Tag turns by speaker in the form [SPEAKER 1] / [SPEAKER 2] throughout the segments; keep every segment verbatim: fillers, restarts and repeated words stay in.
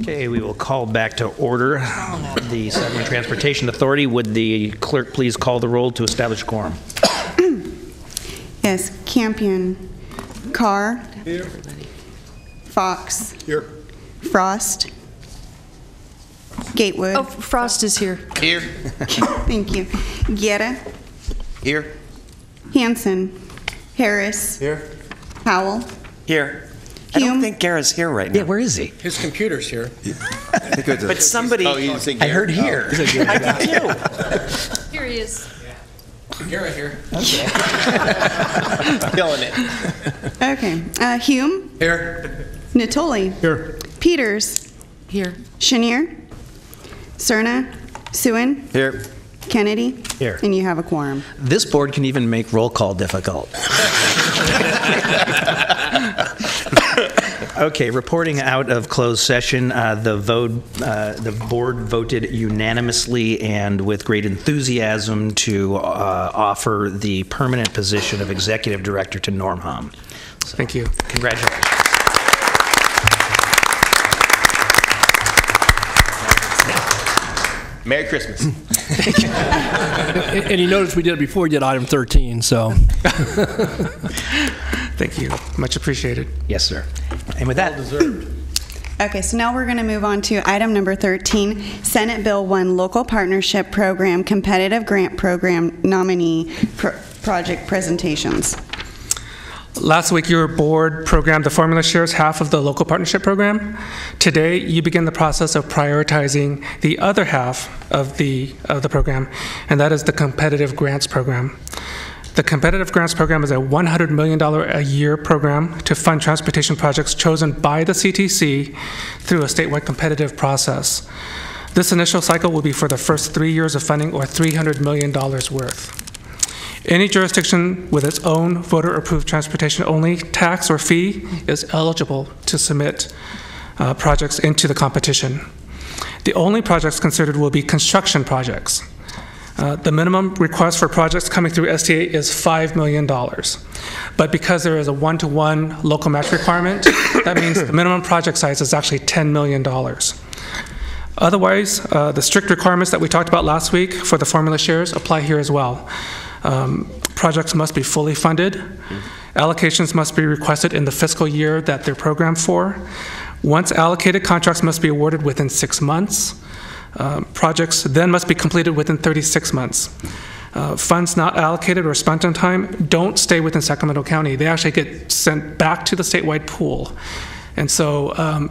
[SPEAKER 1] Okay, we will call back to order the Sacramento Transportation Authority. Would the clerk please call the roll to establish quorum?
[SPEAKER 2] Yes, Campion, Carr.
[SPEAKER 3] Here.
[SPEAKER 2] Fox.
[SPEAKER 3] Here.
[SPEAKER 2] Frost. Gatewood.
[SPEAKER 4] Oh, Frost is here.
[SPEAKER 3] Here.
[SPEAKER 2] Thank you. Guerra.
[SPEAKER 3] Here.
[SPEAKER 2] Hanson. Harris.
[SPEAKER 3] Here.
[SPEAKER 2] Powell.
[SPEAKER 5] Here. I
[SPEAKER 2] Hume.
[SPEAKER 5] don't think Gara's here right now.
[SPEAKER 1] Yeah, where is he?
[SPEAKER 3] His computer's here.
[SPEAKER 5] But somebody...
[SPEAKER 3] Oh, you didn't say
[SPEAKER 1] I heard here.
[SPEAKER 5] I did too.
[SPEAKER 4] Here he is.
[SPEAKER 3] Garrett here. Killing it.
[SPEAKER 2] Okay. Uh, Hume.
[SPEAKER 3] Here.
[SPEAKER 2] Natoli.
[SPEAKER 3] Here.
[SPEAKER 2] Peters.
[SPEAKER 4] Here.
[SPEAKER 2] Chenier. Cerna. Suen.
[SPEAKER 5] Here.
[SPEAKER 2] Kennedy.
[SPEAKER 1] Here.
[SPEAKER 2] And you have a quorum.
[SPEAKER 1] This board can even make roll call difficult. Okay, reporting out of closed session, uh, the vote, uh, the board voted unanimously and with great enthusiasm to uh, offer the permanent position of executive director to Norm Hom. So,
[SPEAKER 6] thank you.
[SPEAKER 1] Congratulations.
[SPEAKER 3] Merry Christmas.
[SPEAKER 6] and, and you noticed we did it before we did item thirteen, so. Thank you. Much appreciated.
[SPEAKER 1] Yes, sir. And with that,
[SPEAKER 2] Okay, so now we're going to move on to item number thirteen, Senate Bill one Local Partnership Program Competitive Grant Program Nominee pro Project Presentations.
[SPEAKER 6] Last week, your board programmed the formula shares half of the local partnership program. Today, you begin the process of prioritizing the other half of the, of the program, and that is the competitive grants program. The competitive grants program is a one hundred million dollars a year program to fund transportation projects chosen by the C T C through a statewide competitive process. This initial cycle will be for the first three years of funding, or three hundred million dollars worth. Any jurisdiction with its own voter-approved transportation-only tax or fee is eligible to submit uh, projects into the competition. The only projects considered will be construction projects. Uh, the minimum request for projects coming through S T A is five million dollars. But because there is a one-to-one local match requirement, that means the minimum project size is actually ten million dollars. Otherwise, uh, the strict requirements that we talked about last week for the formula shares apply here as well. Um, projects must be fully funded. Allocations must be requested in the fiscal year that they're programmed for. Once allocated, contracts must be awarded within six months. Uh, projects then must be completed within thirty-six months. Uh, funds not allocated or spent on time don't stay within Sacramento County. They actually get sent back to the statewide pool. And so um,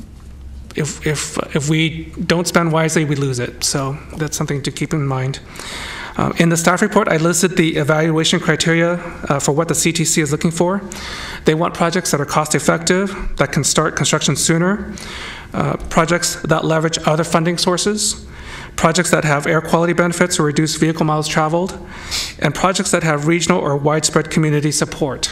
[SPEAKER 6] if, if, if we don't spend wisely, we lose it. So that's something to keep in mind. Um, in the staff report, I listed the evaluation criteria uh, for what the C T C is looking for. They want projects that are cost effective, that can start construction sooner, uh, projects that leverage other funding sources, projects that have air quality benefits or reduce vehicle miles traveled, and projects that have regional or widespread community support.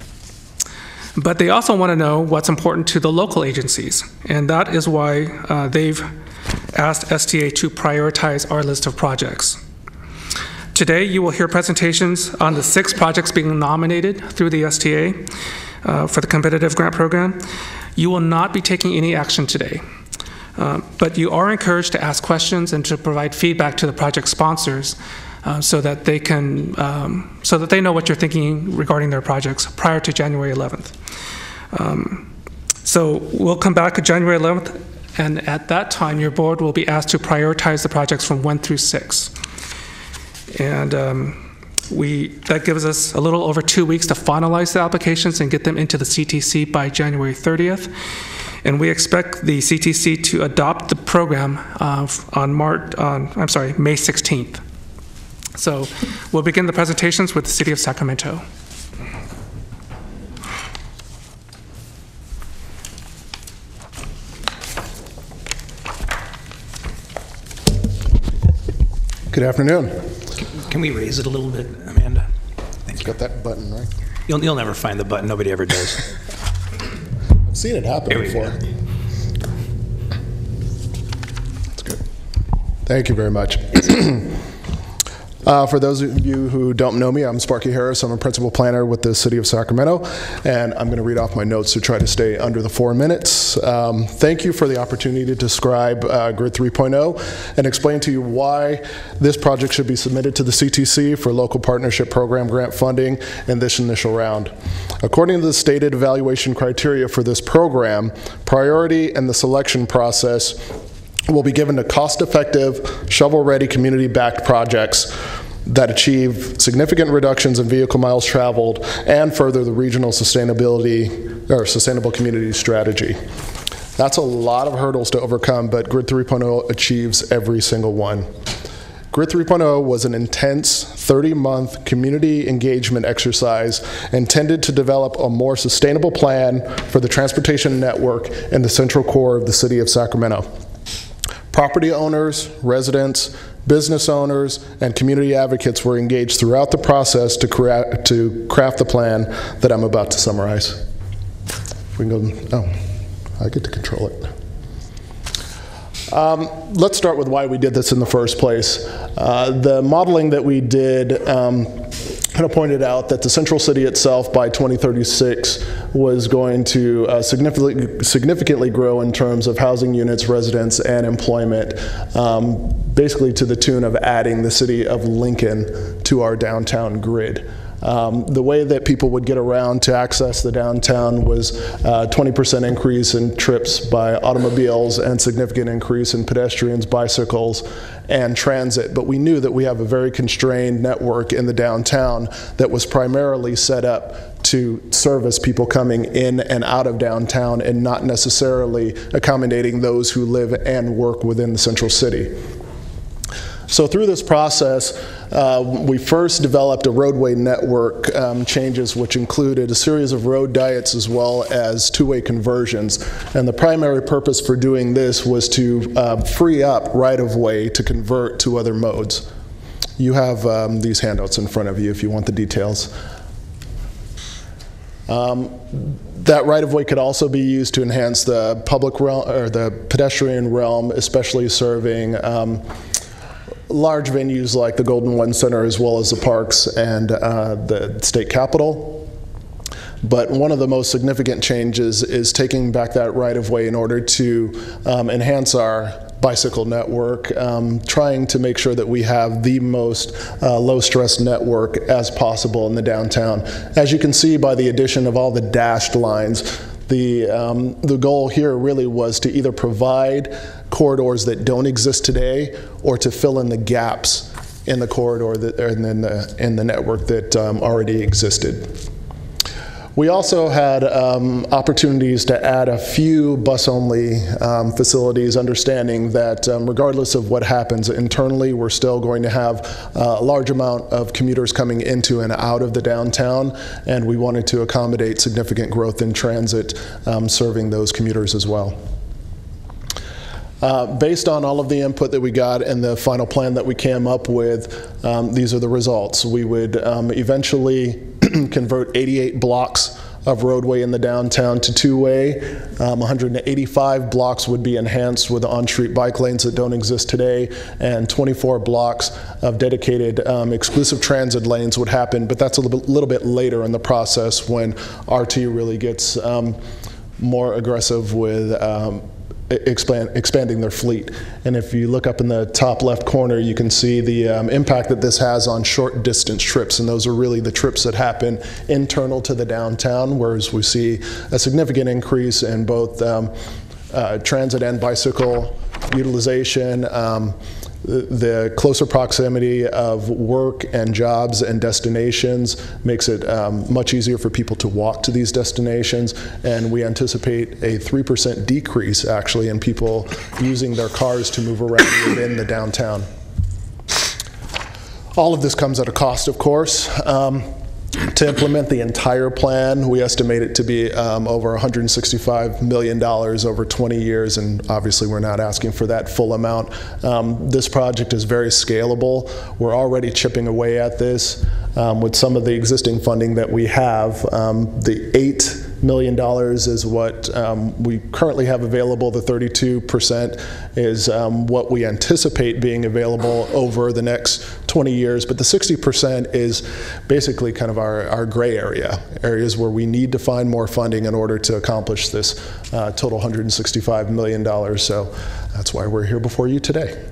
[SPEAKER 6] But they also want to know what's important to the local agencies, and that is why uh, they've asked S T A to prioritize our list of projects. Today, you will hear presentations on the six projects being nominated through the S T A uh, for the competitive grant program. You will not be taking any action today, uh, but you are encouraged to ask questions and to provide feedback to the project sponsors uh, so that they can, um, so that they know what you're thinking regarding their projects prior to January eleventh. Um, so we'll come back on January eleventh, and at that time, your board will be asked to prioritize the projects from one through six. And um, we, that gives us a little over two weeks to finalize the applications and get them into the C T C by January thirtieth. And we expect the C T C to adopt the program uh, on March, on, I'm sorry, May sixteenth. So we'll begin the presentations with the City of Sacramento.
[SPEAKER 7] Good afternoon.
[SPEAKER 1] can we raise it a little bit, Amanda?
[SPEAKER 7] It's got that button, right?
[SPEAKER 1] You'll, you'll never find the button. Nobody ever does.
[SPEAKER 7] I've seen it happen before.
[SPEAKER 1] Go.
[SPEAKER 7] That's good. Thank you very much. Uh, for those of you who don't know me, I'm Sparky Harris. I'm a principal planner with the City of Sacramento, and I'm going to read off my notes to try to stay under the four minutes. Um, thank you for the opportunity to describe uh, Grid three point oh and explain to you why this project should be submitted to the C T C for local partnership program grant funding in this initial round. According to the stated evaluation criteria for this program, priority and the selection process will be given to cost-effective, shovel-ready, community-backed projects that achieve significant reductions in vehicle miles traveled and further the regional sustainability or sustainable community strategy. That's a lot of hurdles to overcome, but Grid three point oh achieves every single one. Grid three point oh was an intense thirty-month community engagement exercise intended to develop a more sustainable plan for the transportation network in the central core of the city of Sacramento. Property owners, residents, business owners, and community advocates were engaged throughout the process to, cra to craft the plan that I'm about to summarize. We can go, oh, I get to control it. Um, let's start with why we did this in the first place. Uh, the modeling that we did um, kind of pointed out that the central city itself by twenty thirty-six was going to uh, significantly, significantly grow in terms of housing units, residents, and employment, um, basically to the tune of adding the city of Lincoln to our downtown grid. Um, the way that people would get around to access the downtown was a twenty percent increase in trips by automobiles and significant increase in pedestrians, bicycles, and transit. But we knew that we have a very constrained network in the downtown that was primarily set up to service people coming in and out of downtown and not necessarily accommodating those who live and work within the central city. So through this process, uh, we first developed a roadway network um, changes, which included a series of road diets as well as two-way conversions. And the primary purpose for doing this was to uh, free up right-of-way to convert to other modes. You have um, these handouts in front of you if you want the details. Um, that right-of-way could also be used to enhance the public realm or the pedestrian realm, especially serving um, large venues like the Golden One Center as well as the parks and uh, the state capitol. But one of the most significant changes is taking back that right-of-way in order to um, enhance our bicycle network, um, trying to make sure that we have the most uh, low-stress network as possible in the downtown. As you can see by the addition of all the dashed lines, the, um, the goal here really was to either provide corridors that don't exist today or to fill in the gaps in the corridor that, or in, the, in the network that um, already existed. We also had um, opportunities to add a few bus-only um, facilities, understanding that um, regardless of what happens internally, we're still going to have uh, a large amount of commuters coming into and out of the downtown, and we wanted to accommodate significant growth in transit um, serving those commuters as well. Uh, based on all of the input that we got and the final plan that we came up with, um, these are the results. We would um, eventually convert eighty-eight blocks of roadway in the downtown to two-way. Um, one hundred eighty-five blocks would be enhanced with on-street bike lanes that don't exist today, and twenty-four blocks of dedicated um, exclusive transit lanes would happen, but that's a little bit, little bit later in the process when R T really gets um, more aggressive with um, Expand, expanding their fleet. And if you look up in the top left corner, you can see the um, impact that this has on short distance trips, and those are really the trips that happen internal to the downtown, whereas we see a significant increase in both um, uh, transit and bicycle utilization. Um, The, the closer proximity of work and jobs and destinations makes it um, much easier for people to walk to these destinations, and we anticipate a three percent decrease actually in people using their cars to move around within the downtown. All of this comes at a cost, of course. Um, To implement the entire plan, we estimate it to be um, over one hundred sixty-five million dollars over twenty years, and obviously we're not asking for that full amount. Um, this project is very scalable. We're already chipping away at this um, with some of the existing funding that we have. Um, the eight million dollars is what um, we currently have available. The thirty-two percent is um, what we anticipate being available over the next twenty years, but the sixty percent is basically kind of our, our gray area, areas where we need to find more funding in order to accomplish this uh, total one hundred sixty-five million dollars. So that's why we're here before you today.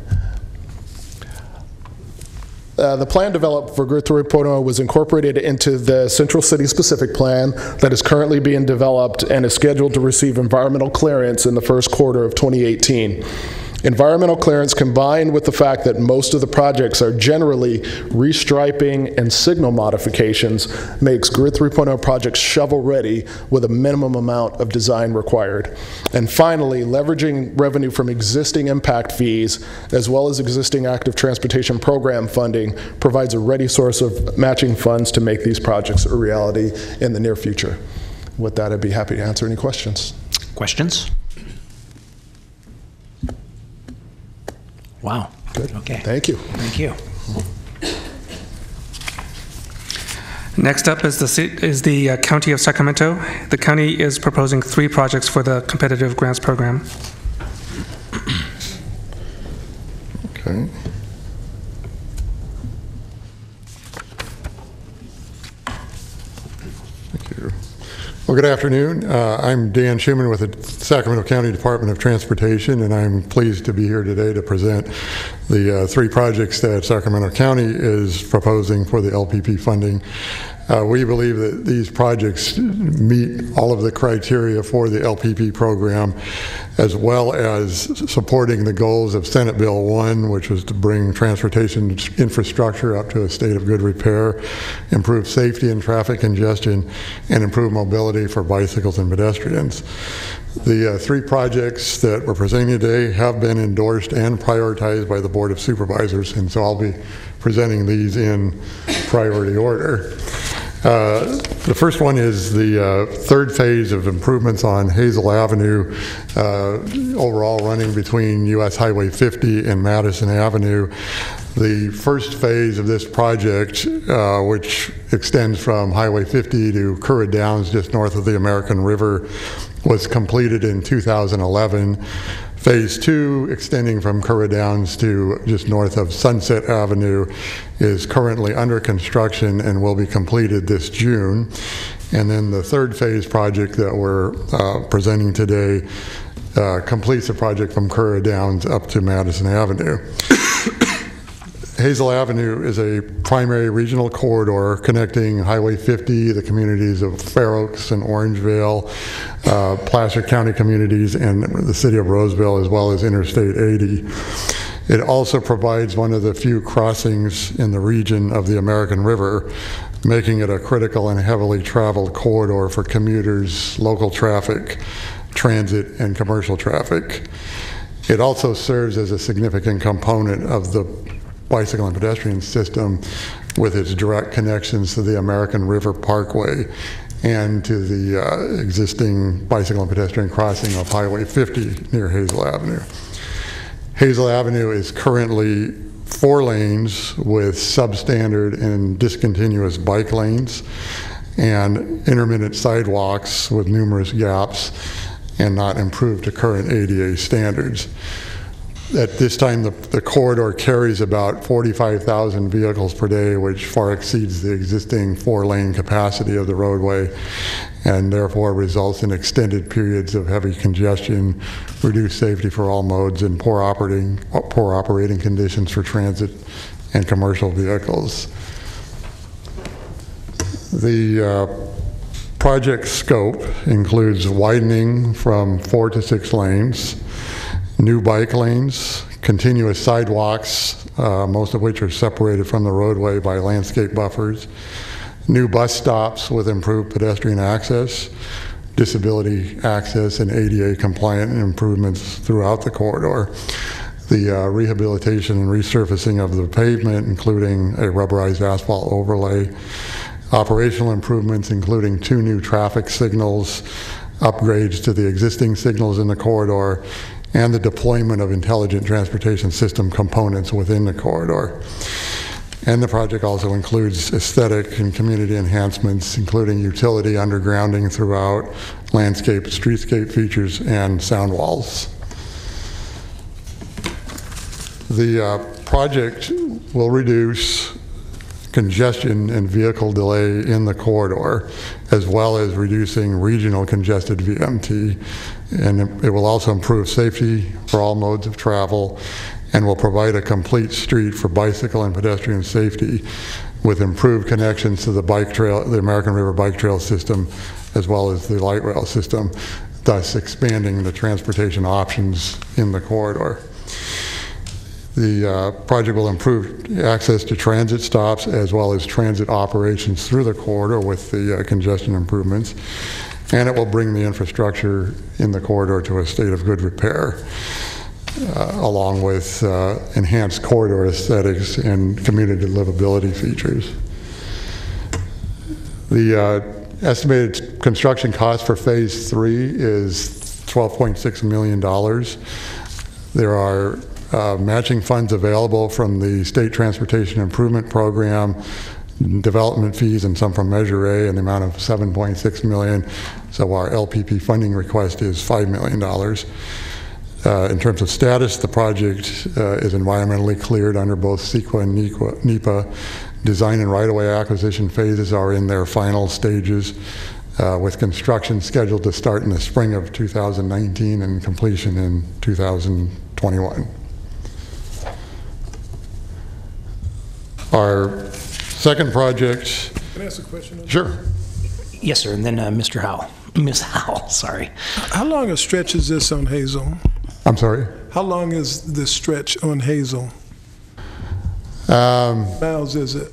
[SPEAKER 7] Uh, the plan developed for Grid three point oh was incorporated into the Central City Specific Plan that is currently being developed and is scheduled to receive environmental clearance in the first quarter of twenty eighteen. Environmental clearance, combined with the fact that most of the projects are generally restriping and signal modifications, makes Grid three point oh projects shovel-ready with a minimum amount of design required. And finally, leveraging revenue from existing impact fees, as well as existing active transportation program funding, provides a ready source of matching funds to make these projects a reality in the near future. With that, I'd be happy to answer any questions.
[SPEAKER 1] Questions? Wow.
[SPEAKER 7] Good.
[SPEAKER 1] Okay.
[SPEAKER 7] Thank you.
[SPEAKER 1] Thank you.
[SPEAKER 6] Next up is the ci- is the uh, County of Sacramento. The county is proposing three projects for the competitive grants program.
[SPEAKER 4] Okay. Thank you. Well, good afternoon. Uh, I'm Dan Schuman with the Sacramento County Department of Transportation, and I'm pleased to be here today to present the uh, three projects that Sacramento County is proposing for the L P P funding. Uh, we believe that these projects meet all of the criteria for the L P P program, as well as supporting the goals of Senate Bill one, which was to bring transportation infrastructure up to a state of good repair, improve safety and traffic congestion, and improve mobility for bicycles and pedestrians. The uh, three projects that we're presenting today have been endorsed and prioritized by the Board of Supervisors, and so I'll be presenting these in priority order. Uh, the first one is the uh, third phase of improvements on Hazel Avenue, uh, overall running between U S Highway fifty and Madison Avenue. The first phase of this project, uh, which extends from Highway fifty to Curra Downs, just north of the American River, was completed in two thousand eleven. Phase two, extending from Curra Downs to just north of Sunset Avenue, is currently under construction and will be completed this June. And then the third phase project that we're uh, presenting today uh, completes the project from Curra Downs up to Madison Avenue. Hazel Avenue is a primary regional corridor connecting Highway fifty, the communities of Fair Oaks and Orangevale, uh, Placer County communities, and the city of Roseville, as well as Interstate eighty. It also provides one of the few crossings in the region of the American River, making it a critical and heavily traveled corridor for commuters, local traffic, transit, and commercial traffic. It also serves as a significant component of the bicycle and pedestrian system with its direct connections to the American River Parkway and to the uh, existing bicycle and pedestrian crossing of Highway fifty near Hazel Avenue. Hazel Avenue is currently four lanes with substandard and discontinuous bike lanes and intermittent sidewalks with numerous gaps and not improved to current A D A standards. At this time, the, the corridor carries about forty-five thousand vehicles per day, which far exceeds the existing four-lane capacity of the roadway, and therefore results in extended periods of heavy congestion, reduced safety for all modes, and poor operating, poor operating conditions for transit and commercial vehicles. The uh, project scope includes widening from four to six lanes, new bike lanes, continuous sidewalks, uh, most of which are separated from the roadway by landscape buffers, new bus stops with improved pedestrian access, disability access, and A D A compliant improvements throughout the corridor. The uh, rehabilitation and resurfacing of the pavement, including a rubberized asphalt overlay, operational improvements, including two new traffic signals, upgrades to the existing signals in the corridor, and the deployment of intelligent transportation system components within the corridor. And the project also includes aesthetic and community enhancements, including utility undergrounding throughout, landscape, streetscape features, and sound walls. The uh, project will reduce congestion and vehicle delay in the corridor, as well as reducing regional congested V M T. And it, it will also improve safety for all modes of travel and will provide a complete street for bicycle and pedestrian safety with improved connections to the bike trail, the American River Bike Trail system, as well as the light rail system, thus expanding the transportation options in the corridor. The uh, project will improve access to transit stops as well as transit operations through the corridor with the uh, congestion improvements, and it will bring the infrastructure in the corridor to a state of good repair, uh, along with uh, enhanced corridor aesthetics and community livability features. The uh, estimated construction cost for phase three is twelve point six million dollars. There are uh, matching funds available from the State Transportation Improvement Program, development fees, and some from Measure A in the amount of seven point six million dollars. So our L P P funding request is five million dollars. Uh, in terms of status, the project uh, is environmentally cleared under both CEQA and NEPA. Design and right-of-way acquisition phases are in their final stages, uh, with construction scheduled to start in the spring of two thousand nineteen and completion in two thousand twenty-one. Our second project.
[SPEAKER 8] Can I ask a question?
[SPEAKER 4] Sure.
[SPEAKER 1] Yes, sir, and then uh, Mister Howell. Miz Howell, sorry.
[SPEAKER 8] How long a stretch is this on Hazel?
[SPEAKER 4] I'm sorry?
[SPEAKER 8] How long is the stretch on Hazel?
[SPEAKER 4] Um,
[SPEAKER 8] Miles is it?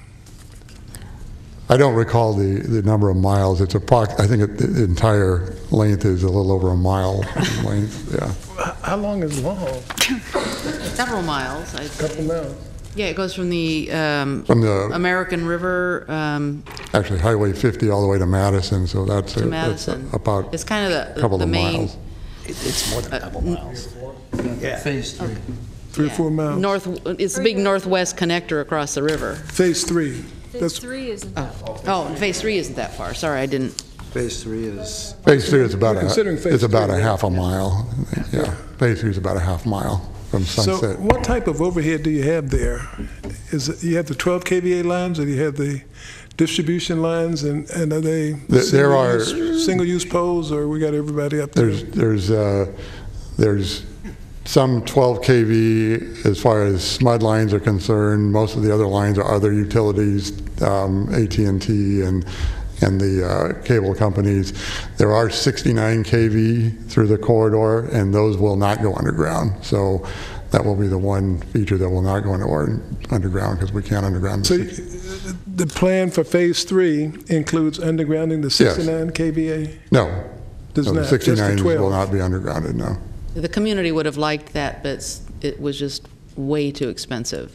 [SPEAKER 4] I don't recall the, the number of miles. It's approx. I think it, the entire length is a little over a mile in length. Yeah.
[SPEAKER 8] How long is long?
[SPEAKER 9] Several miles. I
[SPEAKER 8] Couple miles.
[SPEAKER 9] Yeah, it goes from the, um,
[SPEAKER 4] From the
[SPEAKER 9] American River um,
[SPEAKER 4] actually Highway fifty all the way to Madison, so that's,
[SPEAKER 9] to
[SPEAKER 4] a,
[SPEAKER 9] Madison.
[SPEAKER 4] that's a, about
[SPEAKER 9] It's kind of
[SPEAKER 4] a
[SPEAKER 9] the,
[SPEAKER 4] couple
[SPEAKER 9] the
[SPEAKER 4] of
[SPEAKER 9] main
[SPEAKER 4] miles.
[SPEAKER 1] It's more than a couple miles. Yeah. Phase three.
[SPEAKER 8] Three or
[SPEAKER 9] yeah,
[SPEAKER 8] four miles.
[SPEAKER 9] north. It's the big northwest connector across the river.
[SPEAKER 8] Phase three.
[SPEAKER 10] Phase
[SPEAKER 8] That's
[SPEAKER 10] three isn't that far.
[SPEAKER 9] Oh, and phase three isn't that far. Sorry, I didn't.
[SPEAKER 5] Phase three is.
[SPEAKER 4] Phase three is about
[SPEAKER 8] We're
[SPEAKER 4] a
[SPEAKER 8] considering phase
[SPEAKER 4] it's about
[SPEAKER 8] three,
[SPEAKER 4] a
[SPEAKER 8] right?
[SPEAKER 4] half a mile. Yeah, phase three is about a half mile from
[SPEAKER 8] so.
[SPEAKER 4] Sunset.
[SPEAKER 8] What type of overhead do you have there? Is it you have the twelve K V A lines, or do you have the distribution lines, and, and are they
[SPEAKER 4] There- there are-
[SPEAKER 8] single-use- single-use poles, or we got everybody up there?
[SPEAKER 4] There's there's uh, there's some twelve K V as far as S M U D lines are concerned. Most of the other lines are other utilities, um, A T and T and and the uh, cable companies. There are sixty-nine K V through the corridor, and those will not go underground. So that will be the one feature that will not go into our underground, because we can't underground.
[SPEAKER 8] So
[SPEAKER 4] The
[SPEAKER 8] y- the plan for phase three includes undergrounding the sixty-nine K V A?
[SPEAKER 4] no,
[SPEAKER 8] Does
[SPEAKER 4] no, the
[SPEAKER 8] not, just the
[SPEAKER 4] sixty-nines will
[SPEAKER 8] twelve?
[SPEAKER 4] not be undergrounded. No.
[SPEAKER 9] The community would have liked that, but it's- it was just way too expensive.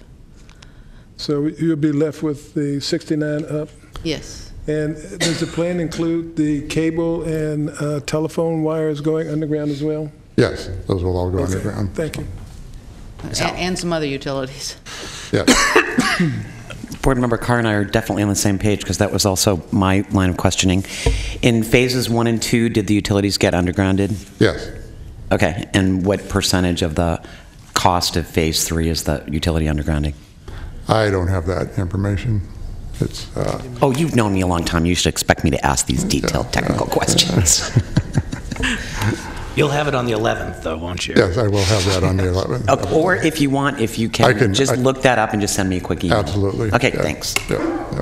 [SPEAKER 8] So you'll be left with the sixty-nine up?
[SPEAKER 9] Yes.
[SPEAKER 8] And does the plan include the cable and uh, telephone wires going underground as well?
[SPEAKER 4] Yes, those will all go
[SPEAKER 8] Okay,
[SPEAKER 4] underground.
[SPEAKER 8] Thank you.
[SPEAKER 9] A- And some other utilities.
[SPEAKER 4] Yes.
[SPEAKER 5] Board Member Carr and I are definitely on the same page, because that was also my line of questioning. In phases one and two, did the utilities get undergrounded?
[SPEAKER 4] Yes.
[SPEAKER 5] Okay, and what percentage of the cost of phase three is the utility undergrounding?
[SPEAKER 4] I don't have that information. It's, uh,
[SPEAKER 5] Oh, you've known me a long time. You should expect me to ask these detailed technical questions.
[SPEAKER 1] You'll have it on the eleventh, though, won't you?
[SPEAKER 4] yes, I will have that on the eleventh.
[SPEAKER 5] Okay, or if you want, if you
[SPEAKER 4] I
[SPEAKER 5] can,
[SPEAKER 4] can-
[SPEAKER 5] just
[SPEAKER 4] I-
[SPEAKER 5] look that up and just send me a quick email.
[SPEAKER 4] Absolutely.
[SPEAKER 5] Okay,
[SPEAKER 4] Yeah.
[SPEAKER 5] thanks.
[SPEAKER 4] Yeah, yeah.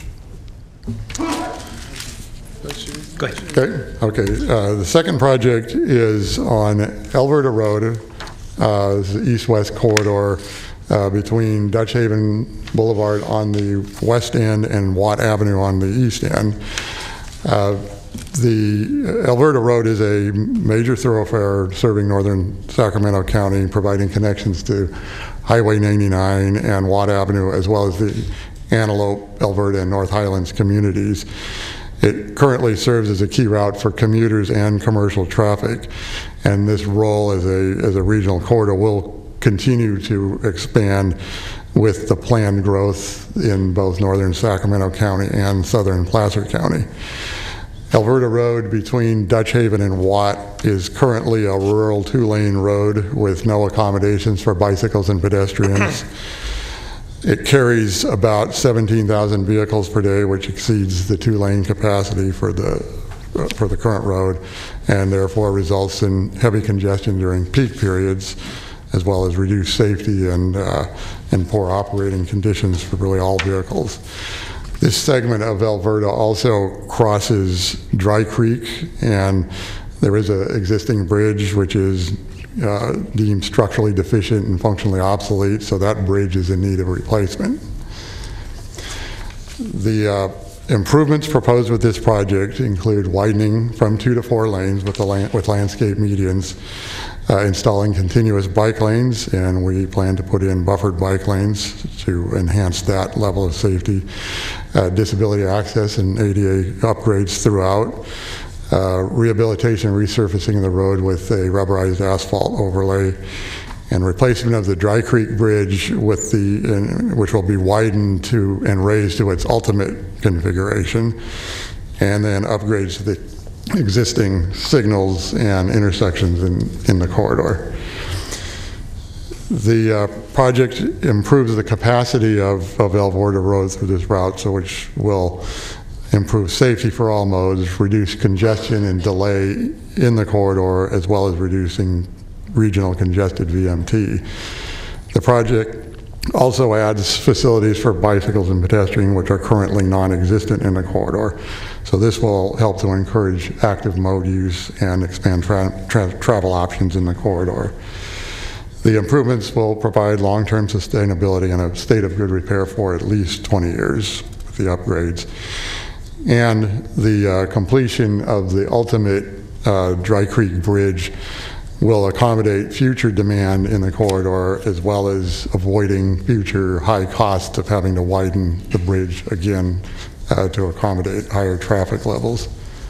[SPEAKER 1] Go ahead.
[SPEAKER 4] Okay, okay. Uh, the second project is on Alberta Road, uh, it's the east-west corridor uh, between Dutch Haven Boulevard on the west end and Watt Avenue on the east end. Uh, The Alberta Road is a major thoroughfare serving northern Sacramento County, providing connections to Highway ninety-nine and Watt Avenue, as well as the Antelope, Alberta, and North Highlands communities. It currently serves as a key route for commuters and commercial traffic, and this role as a, as a regional corridor will continue to expand with the planned growth in both northern Sacramento County and southern Placer County. Alberta Road between Dutch Haven and Watt is currently a rural two-lane road with no accommodations for bicycles and pedestrians. It carries about seventeen thousand vehicles per day, which exceeds the two-lane capacity for the uh, for the current road, and therefore results in heavy congestion during peak periods, as well as reduced safety and uh, and poor operating conditions for really all vehicles. This segment of Alberta also crosses Dry Creek, and there is an existing bridge which is uh, deemed structurally deficient and functionally obsolete, so that bridge is in need of replacement. The uh, improvements proposed with this project include widening from two to four lanes with, the land, with landscape medians, uh, installing continuous bike lanes, and we plan to put in buffered bike lanes to enhance that level of safety, uh, disability access and A D A upgrades throughout, uh, rehabilitation and resurfacing of the road with a rubberized asphalt overlay, and replacement of the Dry Creek Bridge with the, in, which will be widened to and raised to its ultimate configuration, and then upgrades to the existing signals and intersections in, in the corridor. The uh, project improves the capacity of, of Alberta Road through this route, so which will improve safety for all modes, reduce congestion and delay in the corridor, as well as reducing regional congested V M T. The project also adds facilities for bicycles and pedestrian, which are currently non-existent in the corridor. So this will help to encourage active mode use and expand tra tra travel options in the corridor. The improvements will provide long-term sustainability and a state of good repair for at least twenty years with the upgrades. And the uh, completion of the ultimate uh, Dry Creek Bridge will accommodate future demand in the corridor, as well as avoiding future high costs of having to widen the bridge again uh, to accommodate higher traffic levels.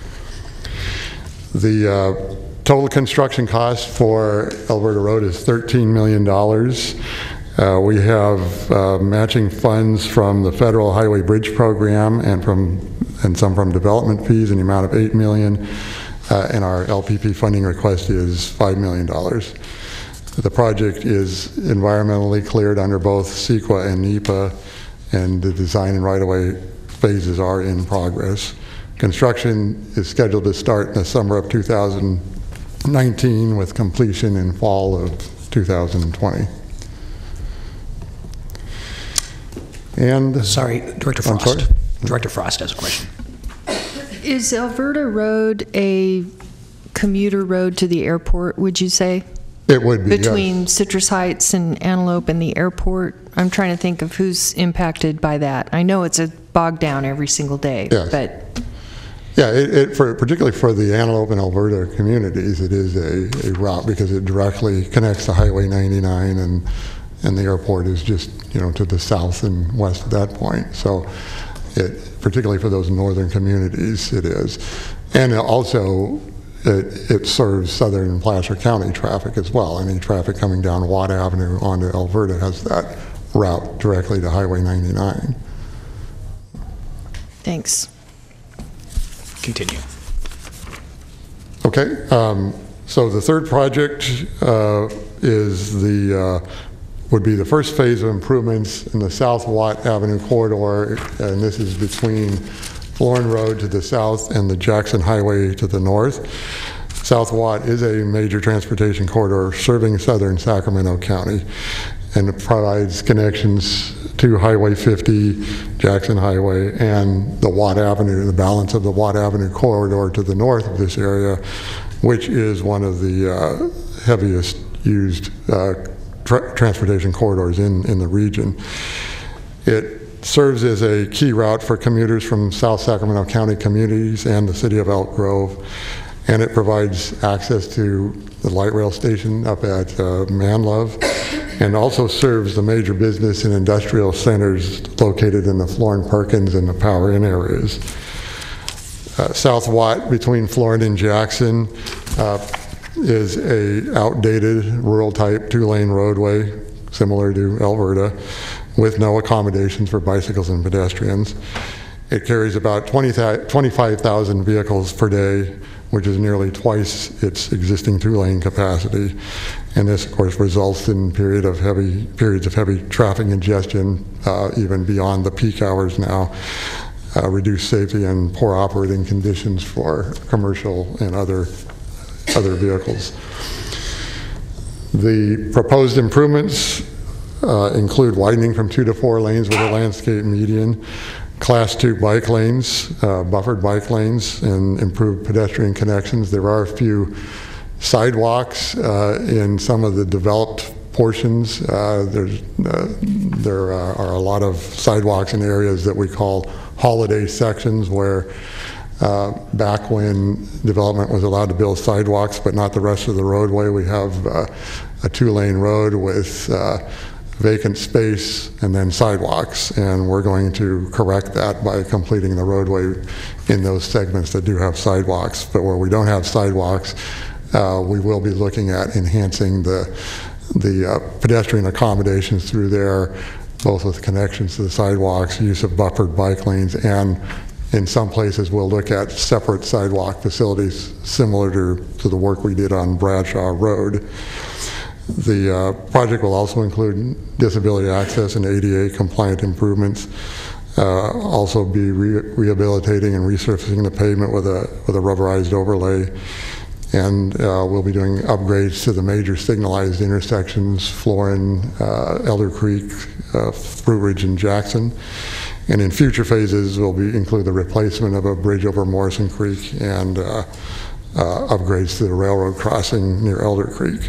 [SPEAKER 4] The uh, total construction cost for Alberta Road is thirteen million dollars. Uh, we have uh, matching funds from the Federal Highway Bridge Program and from and some from development fees in the amount of eight million dollars. Uh, and our L P P funding request is five million dollars. The project is environmentally cleared under both CEQA and NEPA, and the design and right-of-way phases are in progress. Construction is scheduled to start in the summer of two thousand nineteen with completion in fall of two thousand twenty. And
[SPEAKER 1] sorry, Director Frost.
[SPEAKER 4] Sorry?
[SPEAKER 1] Director Frost has a question.
[SPEAKER 10] Is Alberta Road a commuter road to the airport, would you say?
[SPEAKER 4] It would be,
[SPEAKER 10] Between
[SPEAKER 4] yes.
[SPEAKER 10] Citrus Heights and Antelope and the airport? I'm trying to think of who's impacted by that. I know it's a bog down every single day,
[SPEAKER 4] yes.
[SPEAKER 10] but...
[SPEAKER 4] Yeah, it, it, for, particularly for the Antelope and Alberta communities, it is a, a route because it directly connects to Highway ninety-nine, and, and the airport is just, you know, to the south and west at that point. So it, particularly for those northern communities, it is. And also, it, it serves southern and Placer County traffic as well. Any traffic coming down Watt Avenue onto Alberta has that route directly to Highway ninety-nine.
[SPEAKER 10] Thanks.
[SPEAKER 1] Continue.
[SPEAKER 4] Okay, um, so the third project uh, is the uh, would be the first phase of improvements in the South Watt Avenue corridor, and this is between Florin Road to the south and the Jackson Highway to the north. South Watt is a major transportation corridor serving southern Sacramento County, and it provides connections to Highway fifty, Jackson Highway, and the Watt Avenue, the balance of the Watt Avenue corridor to the north of this area, which is one of the uh, heaviest used uh, tra transportation corridors in, in the region. It serves as a key route for commuters from South Sacramento County communities and the city of Elk Grove, and it provides access to the light rail station up at uh, Manlove, and also serves the major business and industrial centers located in the Florin Perkins and the Power Inn areas. Uh, South Watt between Florin and Jackson uh, is a outdated rural type two-lane roadway similar to Alberta with no accommodations for bicycles and pedestrians. It carries about twenty-five thousand vehicles per day, which is nearly twice its existing two-lane capacity. And this, of course, results in period of heavy, periods of heavy traffic congestion, uh, even beyond the peak hours now, uh, reduced safety and poor operating conditions for commercial and other, other vehicles. The proposed improvements uh, include widening from two to four lanes with a landscape median, Class two bike lanes, uh, buffered bike lanes, and improved pedestrian connections. There are a few sidewalks uh, in some of the developed portions. Uh, there's, uh, there uh, are a lot of sidewalks in areas that we call holiday sections, where uh, back when development was allowed to build sidewalks but not the rest of the roadway, we have uh, a two-lane road with uh, vacant space and then sidewalks, and we're going to correct that by completing the roadway in those segments that do have sidewalks. But where we don't have sidewalks, uh, we will be looking at enhancing the the uh, pedestrian accommodations through there, both with connections to the sidewalks, use of buffered bike lanes, and in some places we'll look at separate sidewalk facilities similar to, to the work we did on Bradshaw Road. The uh, project will also include disability access and A D A compliant improvements. Uh, also be re rehabilitating and resurfacing the pavement with a with a rubberized overlay, and uh, we'll be doing upgrades to the major signalized intersections: Florin, uh, Elder Creek, uh, Fruit Ridge, and Jackson. And in future phases, we'll be include the replacement of a bridge over Morrison Creek and uh, uh, upgrades to the railroad crossing near Elder Creek.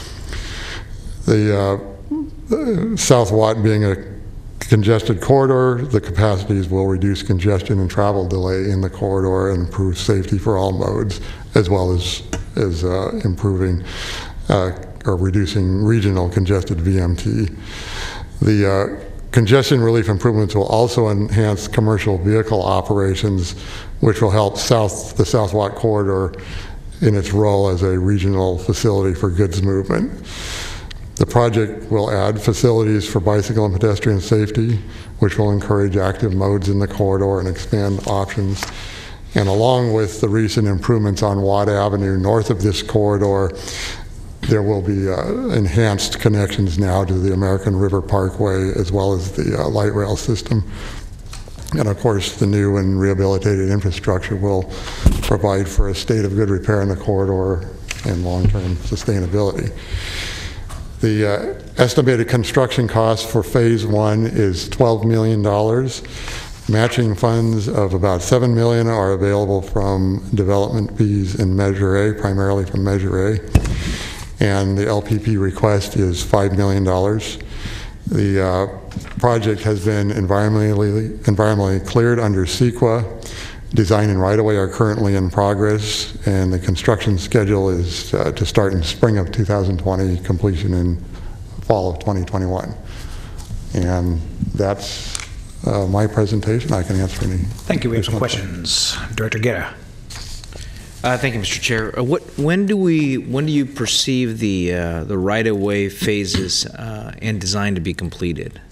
[SPEAKER 4] The uh, South Watt being a congested corridor, the capacities will reduce congestion and travel delay in the corridor and improve safety for all modes, as well as, as uh, improving uh, or reducing regional congested V M T. The uh, congestion relief improvements will also enhance commercial vehicle operations, which will help South, the South Watt corridor in its role as a regional facility for goods movement. The project will add facilities for bicycle and pedestrian safety, which will encourage active modes in the corridor and expand options. And along with the recent improvements on Watt Avenue north of this corridor, there will be uh, enhanced connections now to the American River Parkway, as well as the uh, light rail system. And of course, the new and rehabilitated infrastructure will provide for a state of good repair in the corridor and long-term sustainability. The uh, estimated construction cost for phase one is twelve million dollars. Matching funds of about seven million dollars are available from development fees in Measure A, primarily from Measure A. And the L P P request is five million dollars. The uh, project has been environmentally, environmentally cleared under CEQA. Design and right-of-way are currently in progress, and the construction schedule is uh, to start in spring of two thousand twenty, completion in fall of twenty twenty-one. And that's uh, my presentation. I can answer any.
[SPEAKER 1] Thank you. We have some questions. Director Guerra.
[SPEAKER 3] Uh, thank you, Mister Chair. Uh, what, when do we, when do you perceive the uh, the right-of-way phases uh, and design to be completed?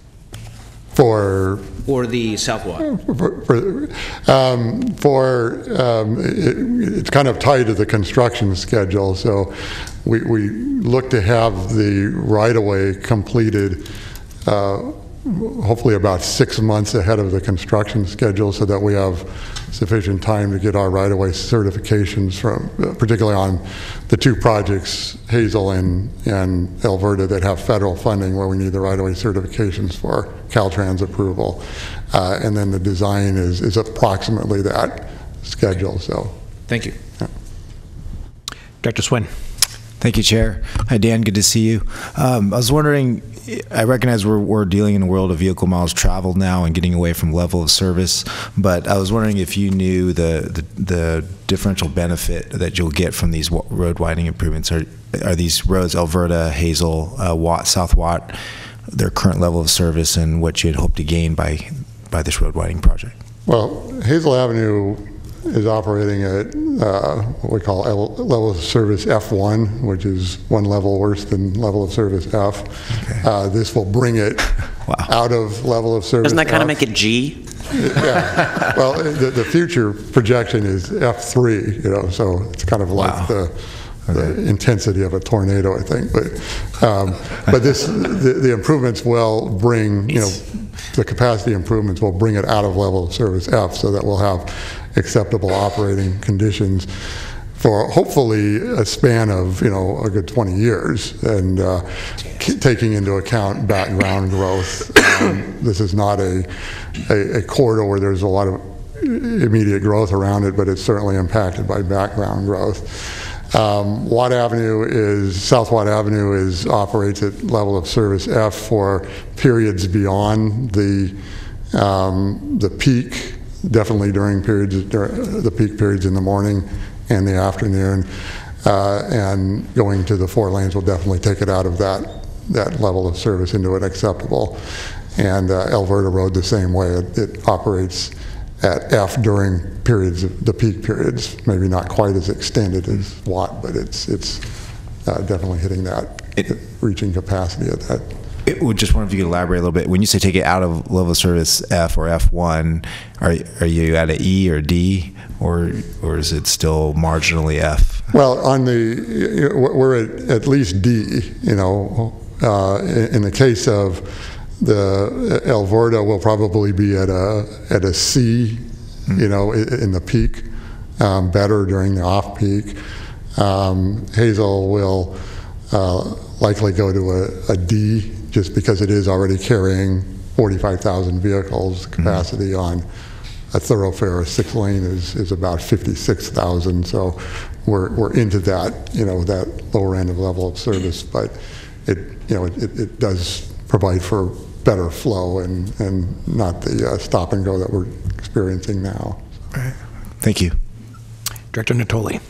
[SPEAKER 4] For
[SPEAKER 3] or the South Watt?
[SPEAKER 4] For, for, um, for um, it, it's kind of tied to the construction schedule. So we, we look to have the right-of-way completed uh, hopefully about six months ahead of the construction schedule, so that we have sufficient time to get our right-of-way certifications from, particularly on the two projects, Hazel and, and Alberta, that have federal funding where we need the right-of-way certifications for Caltrans approval. Uh, and then the design is, is approximately that schedule. So,
[SPEAKER 3] thank you.
[SPEAKER 4] Yeah.
[SPEAKER 1] Director Swin.
[SPEAKER 11] Thank you, Chair. Hi, Dan. Good to see you. Um, I was wondering, I recognize we're, we're dealing in a world of vehicle miles traveled now and getting away from level of service, but I was wondering if you knew the, the, the differential benefit that you'll get from these road widening improvements. Are, are these roads, Alberta, Hazel, uh, Watt, South Watt, their current level of service, and what you'd hope to gain by, by this road widening project?
[SPEAKER 4] Well, Hazel Avenue is operating at uh, what we call level of service F one, which is one level worse than level of service F. Okay. Uh, this will bring it wow. out of level of service
[SPEAKER 5] Doesn't that kind
[SPEAKER 4] F.
[SPEAKER 5] of make it G?
[SPEAKER 4] Yeah. Well, the, the future projection is F three, you know, so it's kind of like
[SPEAKER 11] Wow.
[SPEAKER 4] the, the okay. intensity of a tornado, I think. But um, but this the, the improvements will bring, you know, the capacity improvements will bring it out of level of service F, so that we'll have acceptable operating conditions for hopefully a span of, you know, a good twenty years, and uh, taking into account background growth. Um, this is not a, a, a corridor where there's a lot of immediate growth around it, but it's certainly impacted by background growth. Um, Watt Avenue is, South Watt Avenue is, operates at level of service F for periods beyond the, um, the peak, definitely during periods, during the peak periods in the morning and the afternoon, uh, and going to the four lanes will definitely take it out of that that level of service into an acceptable. And uh, Alberta Road the same way. It, it operates at F during periods, of the peak periods. Maybe not quite as extended as Watt, but it's it's uh, definitely hitting that, it, reaching capacity at that.
[SPEAKER 11] It would just wonder if you could elaborate a little bit. When you say take it out of level of service F or F one, are are you at an E or D, or or is it still marginally F?
[SPEAKER 4] Well, on the you know, we're at at least D. You know, uh, in, in the case of the Alberta, will probably be at a at a C. Mm-hmm. You know, in, in the peak, um, better during the off peak. Um, Hazel will uh, likely go to a, a D, just because it is already carrying forty-five thousand vehicles. Capacity mm-hmm. on a thoroughfare, a six lane, is, is about fifty-six thousand. So we're, we're into that, you know, that lower end of level of service, but it, you know, it, it does provide for better flow and, and not the uh, stop and go that we're experiencing now.
[SPEAKER 11] All right. Thank you.
[SPEAKER 12] Director Natoli.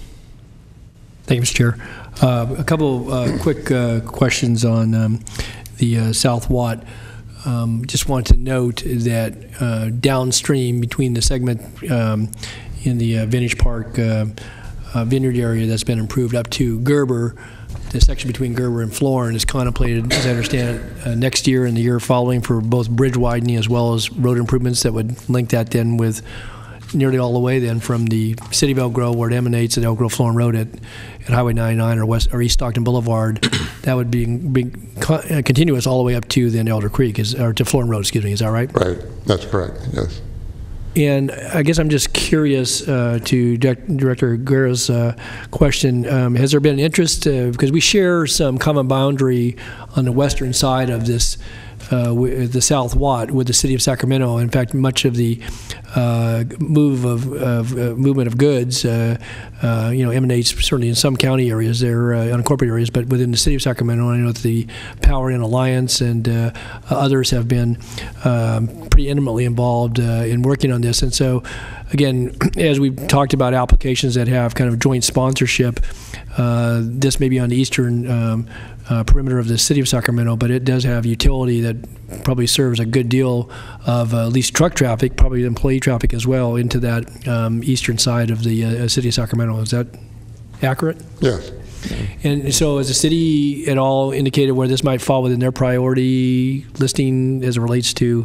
[SPEAKER 12] Thank you, Mister Chair. Uh, a couple uh, quick uh, questions on um, the uh, South Watt. Um, just want to note that uh, downstream between the segment um, in the uh, Vintage Park uh, uh, vineyard area that's been improved up to Gerber, the section between Gerber and Florin is contemplated, as I understand it, uh, next year and the year following for both bridge widening as well as road improvements that would link that then with nearly all the way then from the city of Elk Grove, where it emanates at Elk Grove Florin Road at, at Highway ninety-nine or West or East Stockton Boulevard. That would be, be con uh, continuous all the way up to then Elder Creek, is, or to Florin Road, excuse me. Is that right?
[SPEAKER 4] Right. That's correct. Yes.
[SPEAKER 12] And I guess I'm just curious uh, to Director Guerra's uh, question. Um, has there been an interest, uh, because we share some common boundary on the western side of this, uh, the South Watt, with the city of Sacramento. In fact, much of the uh, move of, of uh, movement of goods, uh, uh, you know, emanates certainly in some county areas, there uh, unincorporated areas, but within the city of Sacramento. I know that the Power In Alliance and uh, others have been um, pretty intimately involved uh, in working on this. And so, again, as we've talked about applications that have kind of joint sponsorship, uh, this may be on the eastern um, uh, perimeter of the city of Sacramento, but it does have utility that probably serves a good deal of uh, at least truck traffic, probably employee traffic as well, into that um, eastern side of the uh, city of Sacramento. Is that accurate?
[SPEAKER 4] Yes.
[SPEAKER 12] And so has the city at all indicated where this might fall within their priority listing as it relates to,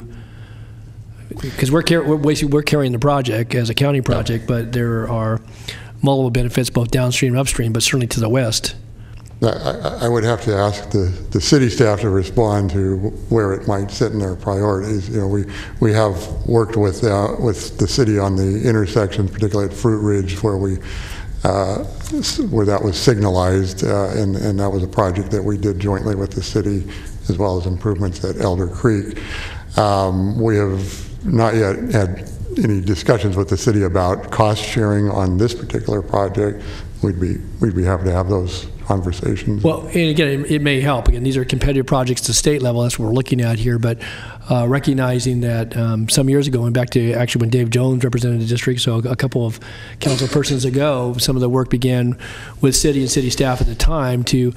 [SPEAKER 12] because we're, car we're, basically, we're carrying the project as a county project, but there are multiple benefits both downstream and upstream, but certainly to the west.
[SPEAKER 4] I, I would have to ask the, the city staff to respond to where it might sit in their priorities. You know, we, we have worked with, uh, with the city on the intersections, particularly at Fruit Ridge, where we Uh, where that was signalized, uh, and, and that was a project that we did jointly with the city, as well as improvements at Elder Creek. Um, we have not yet had any discussions with the city about cost sharing on this particular project. We'd be we'd be happy to have those conversations.
[SPEAKER 12] Well, and again, it, it may help. Again, these are competitive projects to state level. That's what we're looking at here. But uh, recognizing that um, some years ago, and back to actually when Dave Jones represented the district, so a couple of council persons ago, some of the work began with city and city staff at the time to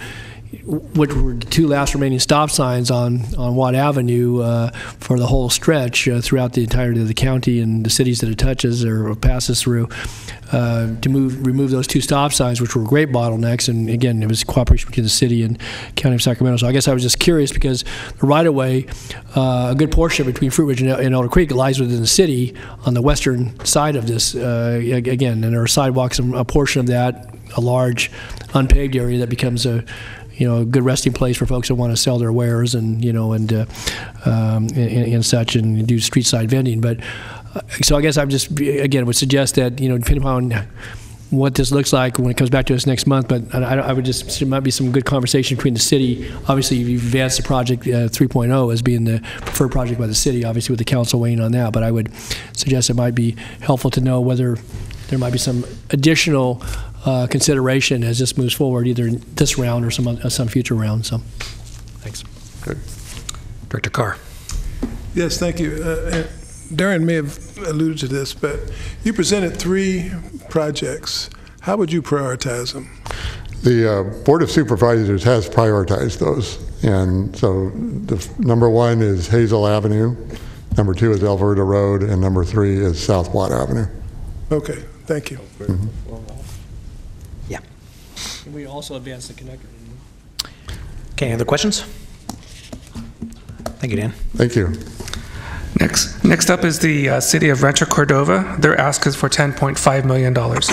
[SPEAKER 12] what were the two last remaining stop signs on, on Watt Avenue uh, for the whole stretch uh, throughout the entirety of the county and the cities that it touches or passes through, uh, to move remove those two stop signs, which were great bottlenecks. And again, it was cooperation between the city and County of Sacramento. So I guess I was just curious because the right-of-way, uh, a good portion between Fruit Ridge and, and Elder Creek lies within the city on the western side of this, uh, again, and there are sidewalks and a portion of that, a large unpaved area that becomes a you know, a good resting place for folks that want to sell their wares and, you know, and, uh, um, and, and such, and do street side vending. But, uh, so I guess I'm just, again, would suggest that, you know, depending upon what this looks like when it comes back to us next month, but I, I would just, there might be some good conversation between the city. Obviously, you've advanced the project uh, three point oh as being the preferred project by the city, obviously with the council weighing on that, but I would suggest it might be helpful to know whether there might be some additional Uh, consideration as this moves forward, either in this round or some uh, some future round. So, thanks.
[SPEAKER 3] Good. Director Carr.
[SPEAKER 8] Yes, thank you. Uh, and Darren may have alluded to this, but you presented three projects. How would you prioritize them?
[SPEAKER 4] The uh, Board of Supervisors has prioritized those. And so the f- number one is Hazel Avenue, number two is Alberta Road, and number three is South Watt Avenue.
[SPEAKER 8] Okay, thank you.
[SPEAKER 4] Mm-hmm.
[SPEAKER 12] Can we also advance the connector?
[SPEAKER 1] Okay, other questions? Thank you, Dan.
[SPEAKER 4] Thank you.
[SPEAKER 6] Next, next up is the uh, City of Rancho Cordova. Their ask is for ten point five million dollars.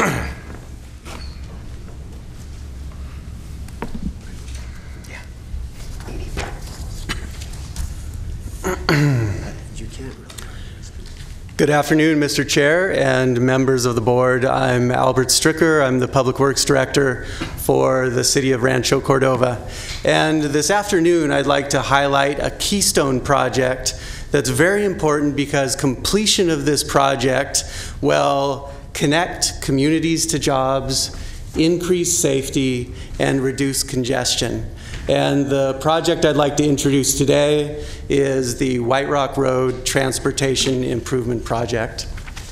[SPEAKER 13] Good afternoon, Mister Chair and members of the board. I'm Albert Stricker. I'm the Public Works Director for the City of Rancho Cordova. And this afternoon, I'd like to highlight a keystone project that's very important because completion of this project will connect communities to jobs, increase safety, and reduce congestion. And the project I'd like to introduce today is the White Rock Road Transportation Improvement Project.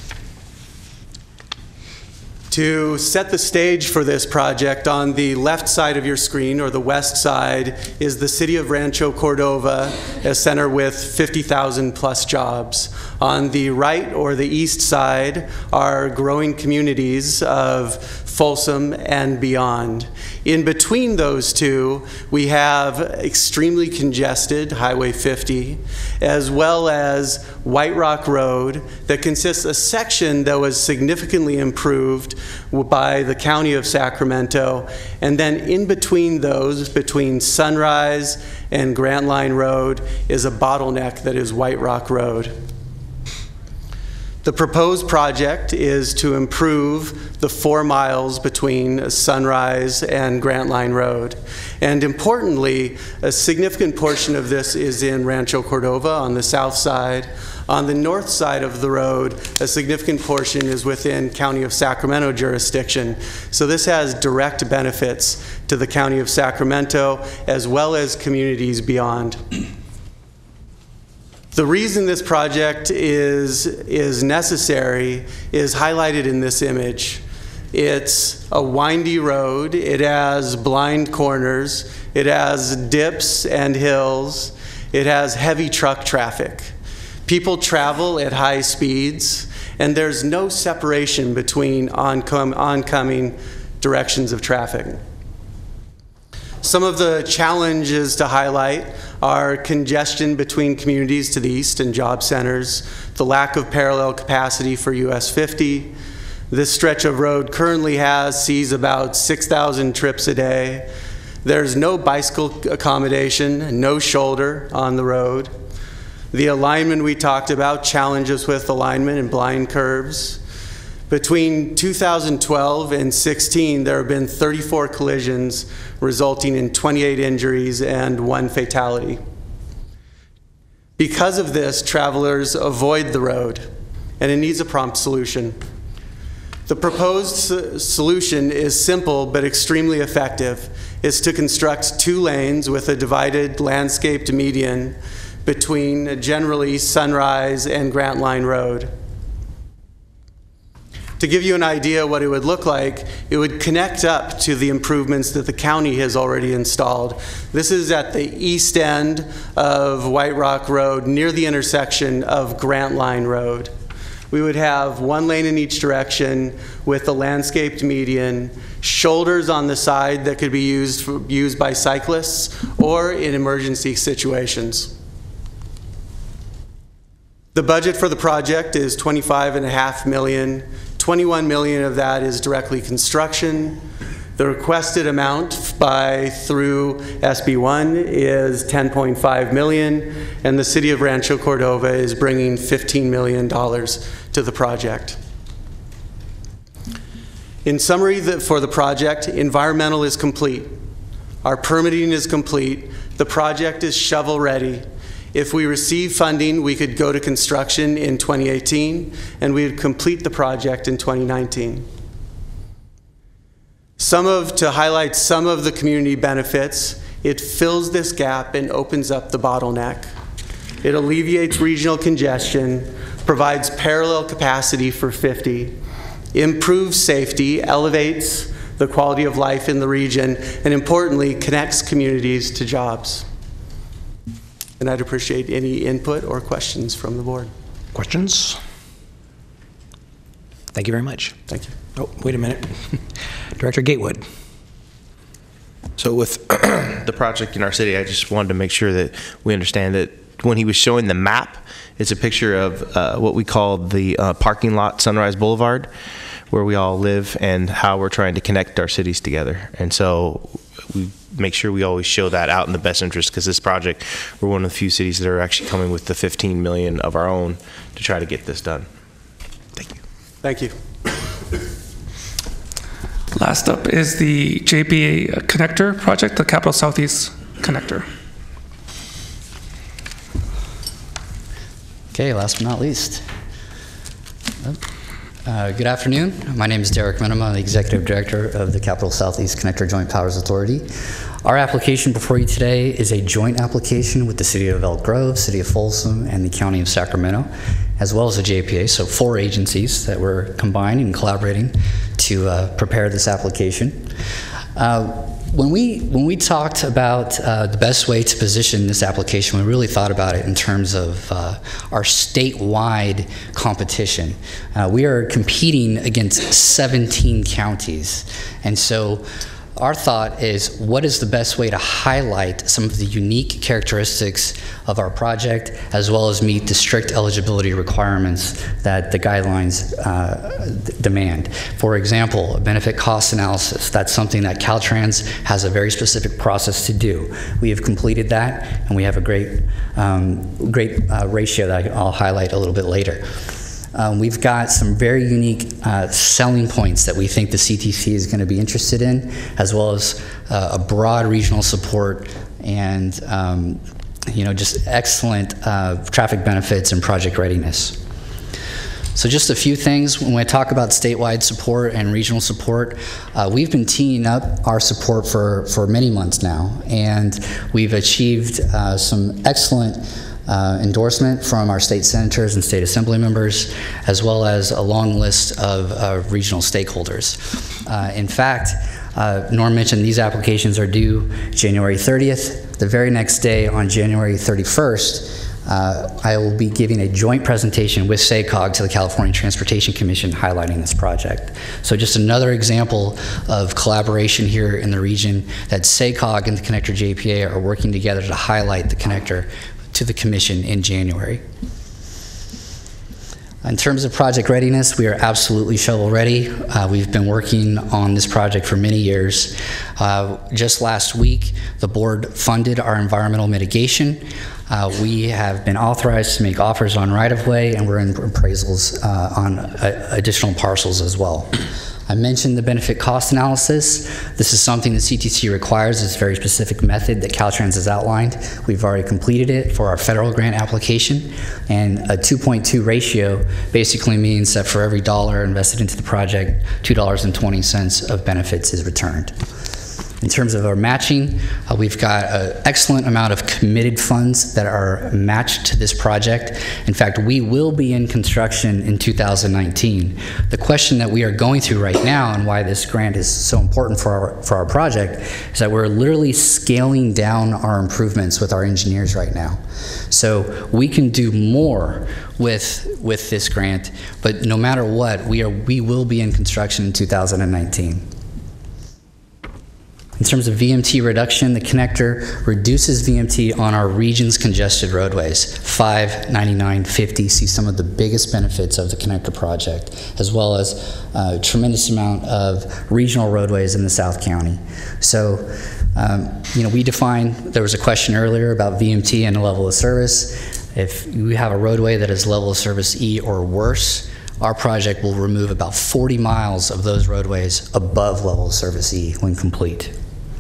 [SPEAKER 13] To set the stage for this project, on the left side of your screen, or the west side, is the City of Rancho Cordova, a center with fifty thousand plus jobs. On the right, or the east side, are growing communities of Folsom and beyond. In between those two, we have extremely congested Highway fifty, as well as White Rock Road, that consists of a section that was significantly improved by the County of Sacramento. And then in between those, between Sunrise and Grant Line Road, is a bottleneck that is White Rock Road. The proposed project is to improve the four miles between Sunrise and Grant Line Road. And importantly, a significant portion of this is in Rancho Cordova on the south side. On the north side of the road, a significant portion is within County of Sacramento jurisdiction. So this has direct benefits to the County of Sacramento as well as communities beyond. The reason this project is, is necessary is highlighted in this image. It's a windy road, it has blind corners, it has dips and hills, it has heavy truck traffic. People travel at high speeds, and there's no separation between oncom- oncoming directions of traffic. Some of the challenges to highlight are congestion between communities to the east and job centers, the lack of parallel capacity for U S fifty. This stretch of road currently has, sees about six thousand trips a day. There's no bicycle accommodation, no shoulder on the road. The alignment we talked about, challenges with alignment and blind curves. Between two thousand twelve and sixteen, there have been thirty-four collisions resulting in twenty-eight injuries and one fatality. Because of this, travelers avoid the road, and it needs a prompt solution. The proposed solution is simple but extremely effective. It's to construct two lanes with a divided landscaped median between generally Sunrise and Grant Line Road. To give you an idea what it would look like, it would connect up to the improvements that the county has already installed. This is at the east end of White Rock Road, near the intersection of Grant Line Road. We would have one lane in each direction with a landscaped median, shoulders on the side that could be used, for, used by cyclists or in emergency situations. The budget for the project is twenty-five and a half million. twenty-one million of that is directly construction. The requested amount by through S B one is ten point five million, and the city of Rancho Cordova is bringing fifteen million dollars to the project. In summary, the, for the project, environmental is complete. Our permitting is complete. The project is shovel ready. If we receive funding, we could go to construction in twenty eighteen, and we would complete the project in twenty nineteen. Some of, to highlight some of the community benefits, it fills this gap and opens up the bottleneck. It alleviates regional congestion, provides parallel capacity for fifty, improves safety, elevates the quality of life in the region, and importantly, connects communities to jobs. And I'd appreciate any input or questions from the board.
[SPEAKER 1] Questions? Thank you very much.
[SPEAKER 13] Thank you.
[SPEAKER 1] Oh, wait a minute. Director Gatewood.
[SPEAKER 14] So with the project in our city, I just wanted to make sure that we understand that when he was showing the map, it's a picture of uh, what we call the uh, parking lot Sunrise Boulevard, where we all live, and how we're trying to connect our cities together. And so we make sure we always show that out in the best interest, because this project, we're one of the few cities that are actually coming with the fifteen million of our own to try to get this done. Thank you.
[SPEAKER 13] Thank you.
[SPEAKER 6] Last up is the J P A connector project, the Capital Southeast connector.
[SPEAKER 15] Okay, last but not least. Uh, good afternoon. My name is Derek Minima. I'm the Executive Director of the Capital Southeast Connector Joint Powers Authority. Our application before you today is a joint application with the City of Elk Grove, City of Folsom, and the County of Sacramento, as well as the J P A, so four agencies that we're combining and collaborating to uh, prepare this application. Uh, When we, when we talked about uh, the best way to position this application, we really thought about it in terms of uh, our statewide competition. Uh, we are competing against seventeen counties, and so our thought is, what is the best way to highlight some of the unique characteristics of our project, as well as meet the strict eligibility requirements that the guidelines uh, demand. For example, a benefit cost analysis. That's something that Caltrans has a very specific process to do. We have completed that, and we have a great, um, great uh, ratio that I'll highlight a little bit later. Um, we've got some very unique uh, selling points that we think the C T C is going to be interested in, as well as uh, a broad regional support and um, you know, just excellent uh, traffic benefits and project readiness. So just a few things. When I talk about statewide support and regional support, uh, we've been teeing up our support for, for many months now, and we've achieved uh, some excellent Uh, endorsement from our state senators and state assembly members, as well as a long list of uh, regional stakeholders. Uh, in fact, uh, Norm mentioned these applications are due January thirtieth. The very next day, on January thirty-first, uh, I will be giving a joint presentation with S A C O G to the California Transportation Commission highlighting this project. So just another example of collaboration here in the region, that S A C O G and the Connector J P A are working together to highlight the connector to the Commission in January. In terms of project readiness, we are absolutely shovel ready. Uh, we've been working on this project for many years. Uh, just last week, the board funded our environmental mitigation. Uh, we have been authorized to make offers on right-of-way, and we're in appraisals uh, on uh, additional parcels as well. I mentioned the benefit cost analysis. This is something the C T C requires. It's a very specific method that Caltrans has outlined. We've already completed it for our federal grant application, and a two point two ratio basically means that for every dollar invested into the project, two dollars and twenty cents of benefits is returned. In terms of our matching, uh, we've got an excellent amount of committed funds that are matched to this project. In fact, we will be in construction in two thousand nineteen. The question that we are going through right now and why this grant is so important for our, for our project is that we're literally scaling down our improvements with our engineers right now. So we can do more with, with this grant, but no matter what, we, are, we will be in construction in two thousand nineteen. In terms of V M T reduction, the connector reduces V M T on our region's congested roadways. five, ninety-nine, fifty see some of the biggest benefits of the connector project, as well as a tremendous amount of regional roadways in the South County. So, um, you know, we define, there was a question earlier about V M T and the level of service. If we have a roadway that is level of service E or worse, our project will remove about forty miles of those roadways above level of service E when complete.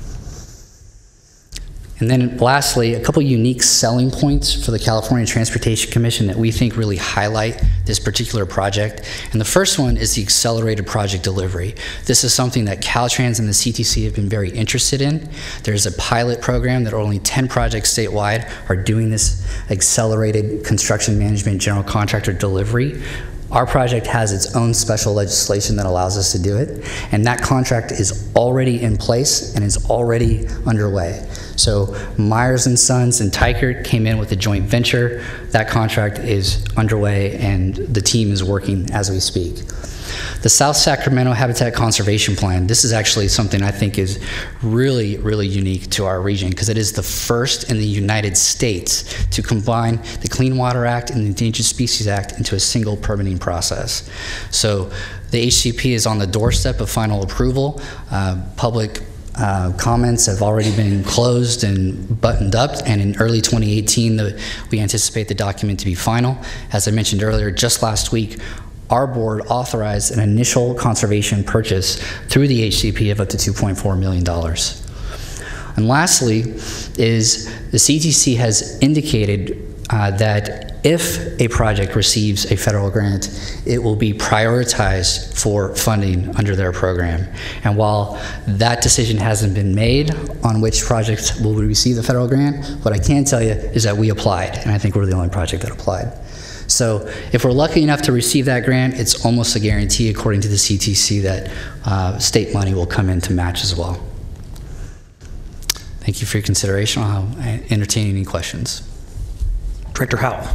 [SPEAKER 15] And then lastly, a couple unique selling points for the California Transportation Commission that we think really highlight this particular project. And the first one is the accelerated project delivery. This is something that Caltrans and the C T C have been very interested in. There's a pilot program that only ten projects statewide are doing this accelerated construction management general contractor delivery. Our project has its own special legislation that allows us to do it, and that contract is already in place and is already underway. So Myers and Sons and Tykert came in with a joint venture. That contract is underway, and the team is working as we speak. The South Sacramento Habitat Conservation Plan, this is actually something I think is really, really unique to our region, because it is the first in the United States to combine the Clean Water Act and the Endangered Species Act into a single permitting process. So the H C P is on the doorstep of final approval. Uh, public Uh, comments have already been closed and buttoned up, and in early twenty eighteen, the, we anticipate the document to be final. As I mentioned earlier, just last week, our board authorized an initial conservation purchase through the H C P of up to two point four million dollars. And lastly, is the C T C has indicated uh, that if a project receives a federal grant, it will be prioritized for funding under their program. And while that decision hasn't been made on which projects will receive the federal grant, what I can tell you is that we applied, and I think we're the only project that applied. So if we're lucky enough to receive that grant, it's almost a guarantee, according to the C T C, that uh, state money will come in to match as well. Thank you for your consideration. I'll entertain any questions.
[SPEAKER 1] Director Howell.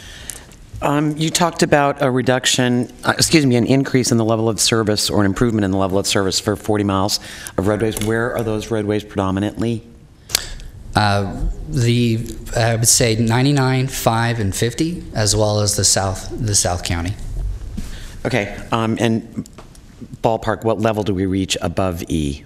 [SPEAKER 5] Um, you talked about a reduction, uh, excuse me, an increase in the level of service or an improvement in the level of service for forty miles of roadways. Where are those roadways predominantly?
[SPEAKER 15] Uh, the, I would say ninety-nine, five, and fifty, as well as the South, the South County.
[SPEAKER 5] Okay, um, and ballpark, what level do we reach above E?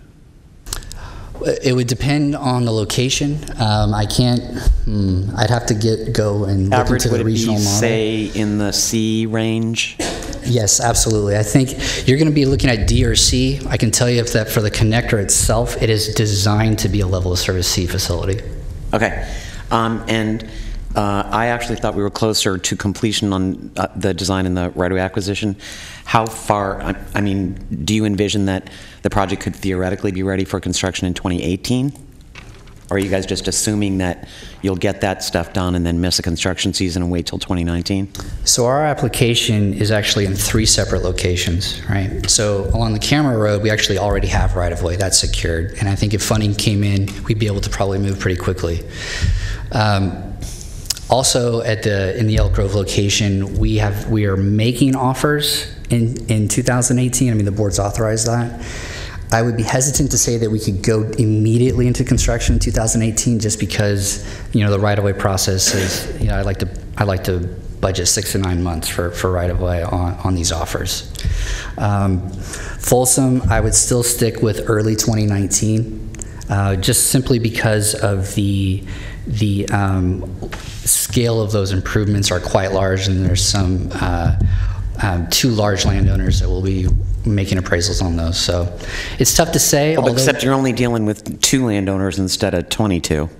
[SPEAKER 15] It would depend on the location. Um, I can't, hmm, I'd have to get go and look
[SPEAKER 5] Average,
[SPEAKER 15] into the regional model.
[SPEAKER 5] Would it be, say, in the C range?
[SPEAKER 15] Yes, absolutely. I think you're going to be looking at D or C. I can tell you if that for the connector itself, it is designed to be a level of service C facility.
[SPEAKER 5] Okay. Um, and uh, I actually thought we were closer to completion on uh, the design and the right-of-way acquisition. How far, I, I mean, do you envision that the project could theoretically be ready for construction in twenty eighteen? Or are you guys just assuming that you'll get that stuff done and then miss a construction season and wait till twenty nineteen?
[SPEAKER 15] So our application is actually in three separate locations, right? So along the Camera Road, we actually already have right-of-way. That's secured. And I think if funding came in, we'd be able to probably move pretty quickly. Um, also, at the in the Elk Grove location, we have we are making offers in, in two thousand eighteen. I mean, the board's authorized that. I would be hesitant to say that we could go immediately into construction in two thousand eighteen, just because, you know, the right-of-way process is, you know, I like to I like to budget six to nine months for, for right-of-way on, on these offers. Um, Folsom, I would still stick with early twenty nineteen, uh, just simply because of the the um, scale of those improvements are quite large, and there's some uh, um, two large landowners that will be making appraisals on those. So it's tough to say.
[SPEAKER 5] Well,
[SPEAKER 15] although,
[SPEAKER 5] except you're only dealing with two landowners instead of twenty-two.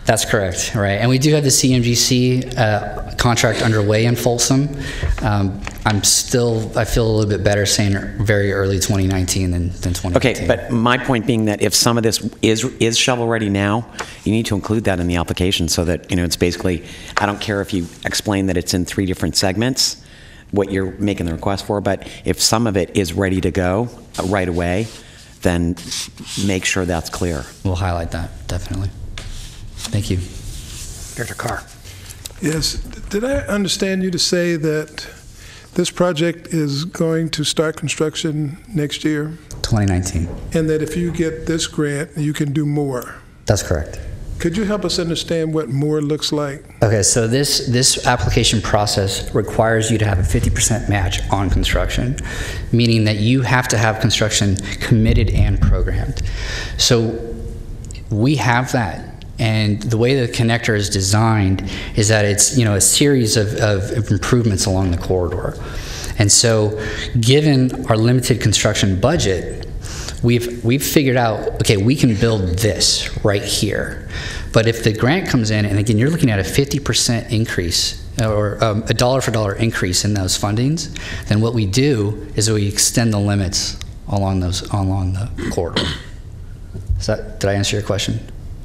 [SPEAKER 15] That's correct, right. And we do have the C M G C uh, contract underway in Folsom. Um, I'm still, I feel a little bit better saying very early twenty nineteen than, than twenty eighteen.
[SPEAKER 5] Okay, but my point being that if some of this is is shovel-ready now, you need to include that in the application so that, you know, it's basically, I don't care if you explain that it's in three different segments, what you're making the request for, but if some of it is ready to go uh, right away, then make sure that's clear.
[SPEAKER 15] We'll highlight that, definitely. Thank you.
[SPEAKER 1] Director Carr.
[SPEAKER 8] Yes. Did I understand you to say that this project is going to start construction next year?
[SPEAKER 15] twenty nineteen.
[SPEAKER 8] And that if you get this grant, you can do more?
[SPEAKER 15] That's correct.
[SPEAKER 8] Could you help us understand what more looks like?
[SPEAKER 15] Okay, so this, this application process requires you to have a fifty percent match on construction, meaning that you have to have construction committed and programmed. So we have that. And the way the connector is designed is that it's, you know, a series of, of improvements along the corridor. And so given our limited construction budget, we've, we've figured out, okay, we can build this right here. But if the grant comes in, and again, you're looking at a fifty percent increase, or um, a dollar for dollar increase in those fundings, then what we do is we extend the limits along those, along the corridor. Is that, did I answer your question?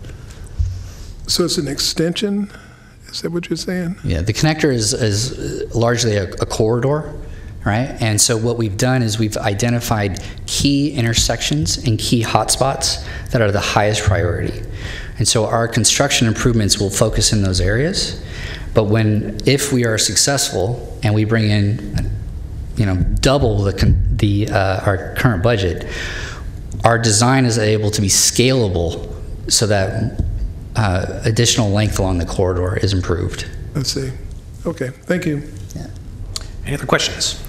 [SPEAKER 8] So it's an extension? Is that what you're saying?
[SPEAKER 15] Yeah, the connector is, is largely a, a corridor, right? And so what we've done is we've identified key intersections and key hotspots that are the highest priority. And so our construction improvements will focus in those areas. But when, if we are successful and we bring in, you know, double the, the uh, our current budget, our design is able to be scalable so that Uh, additional length along the corridor is improved.
[SPEAKER 8] Let's see. Okay, thank you.
[SPEAKER 15] Yeah.
[SPEAKER 1] Any other questions?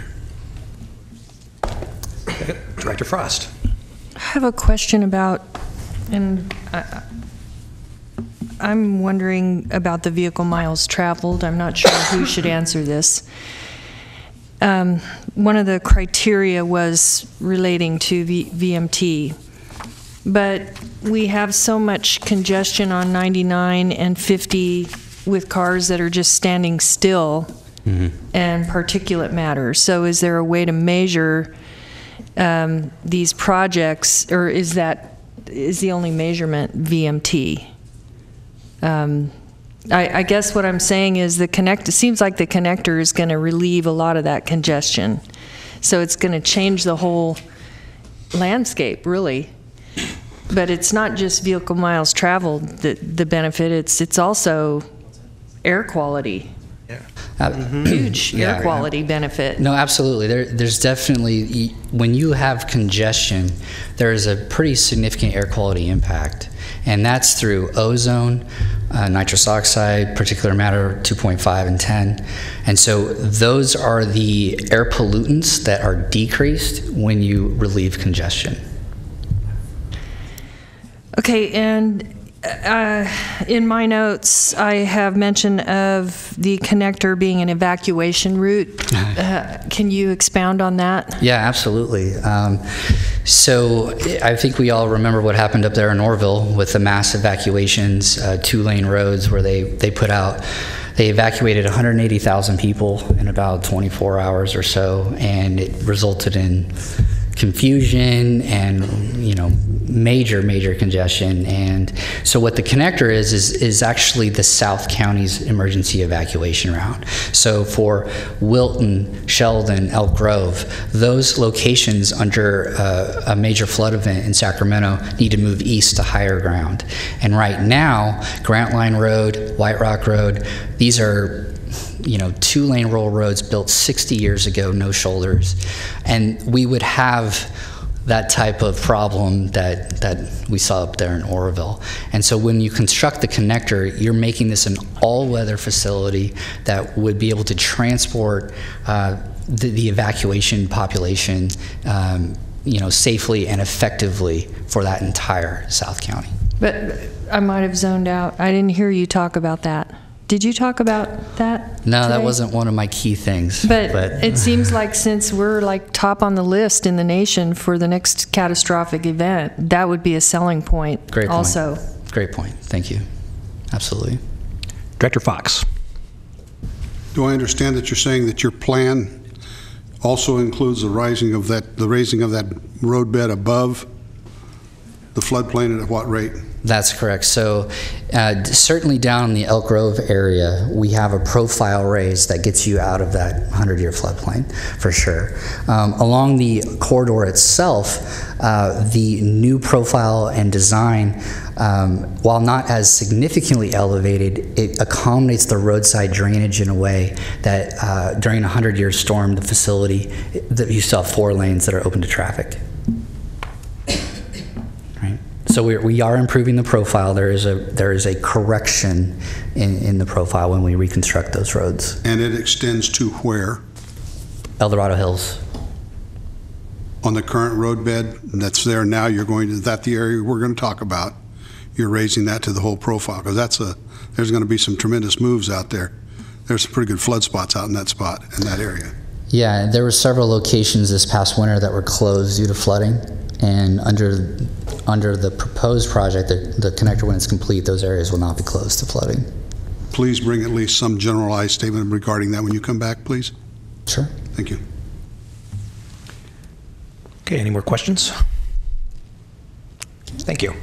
[SPEAKER 1] Director Frost.
[SPEAKER 10] I have a question about, and I, I'm wondering about the vehicle miles traveled. I'm not sure who should answer this. Um, one of the criteria was relating to v VMT. But we have so much congestion on ninety-nine and fifty with cars that are just standing still, mm-hmm. and particulate matter. So is there a way to measure um, these projects, or is that is the only measurement V M T? Um, I, I guess what I'm saying is the connect. It seems like the connector is going to relieve a lot of that congestion. So it's going to change the whole landscape, really. But it's not just vehicle miles traveled that the benefit, it's it's also air quality.
[SPEAKER 15] Yeah. Uh,
[SPEAKER 10] Huge
[SPEAKER 15] yeah,
[SPEAKER 10] air quality
[SPEAKER 15] yeah.
[SPEAKER 10] benefit.
[SPEAKER 15] No, absolutely. There, there's definitely, when you have congestion, there is a pretty significant air quality impact. And that's through ozone, uh, nitrous oxide, particulate matter two point five and ten. And so those are the air pollutants that are decreased when you relieve congestion.
[SPEAKER 10] Okay, and uh, in my notes, I have mention of the connector being an evacuation route. Uh, can you expound on that?
[SPEAKER 15] Yeah, absolutely. Um, so I think we all remember what happened up there in Orville with the mass evacuations, uh, two-lane roads where they, they put out, they evacuated one hundred eighty thousand people in about twenty-four hours or so, and it resulted in confusion and, you know, major, major congestion. And so what the connector is, is, is actually the South County's emergency evacuation route. So for Wilton, Sheldon, Elk Grove, those locations under uh, a major flood event in Sacramento need to move east to higher ground. And right now, Grant Line Road, White Rock Road, these are, you know, two-lane roll roads built sixty years ago, no shoulders, and we would have that type of problem that that we saw up there in Oroville. And so when you construct the connector, you're making this an all-weather facility that would be able to transport uh, the, the evacuation population, um, you know, safely and effectively for that entire South County.
[SPEAKER 10] But I might have zoned out. I didn't hear you talk about that. Did you talk about that
[SPEAKER 15] No,
[SPEAKER 10] today?
[SPEAKER 15] That wasn't one of my key things.
[SPEAKER 10] But,
[SPEAKER 15] but
[SPEAKER 10] it seems like since we're like top on the list in the nation for the next catastrophic event, that would be a selling point
[SPEAKER 15] Great point.
[SPEAKER 10] also.
[SPEAKER 15] Great point. Thank you. Absolutely.
[SPEAKER 1] Director Fox.
[SPEAKER 16] Do I understand that you're saying that your plan also includes the rising of that, the raising of that roadbed above the floodplain, and at what rate?
[SPEAKER 15] That's correct. So uh, certainly down in the Elk Grove area, we have a profile raise that gets you out of that hundred-year floodplain, for sure. Um, along the corridor itself, uh, the new profile and design, um, while not as significantly elevated, it accommodates the roadside drainage in a way that uh, during a hundred-year storm, the facility, that you still have four lanes that are open to traffic. So we we are improving the profile. There is a there is a correction in, in the profile when we reconstruct those roads.
[SPEAKER 16] And it extends to where?
[SPEAKER 15] El Dorado Hills.
[SPEAKER 16] On the current roadbed that's there now, you're going to, is that the area we're going to talk about? You're raising that to the whole profile, because that's a, there's going to be some tremendous moves out there. There's some pretty good flood spots out in that spot, in that area.
[SPEAKER 15] Yeah, there were several locations this past winter that were closed due to flooding. And under under the proposed project, the, the connector, when it's complete, those areas will not be closed to flooding.
[SPEAKER 16] Please bring at least some generalized statement regarding that when you come back, please.
[SPEAKER 15] Sure.
[SPEAKER 16] Thank you.
[SPEAKER 1] Okay, any more questions? Thank you.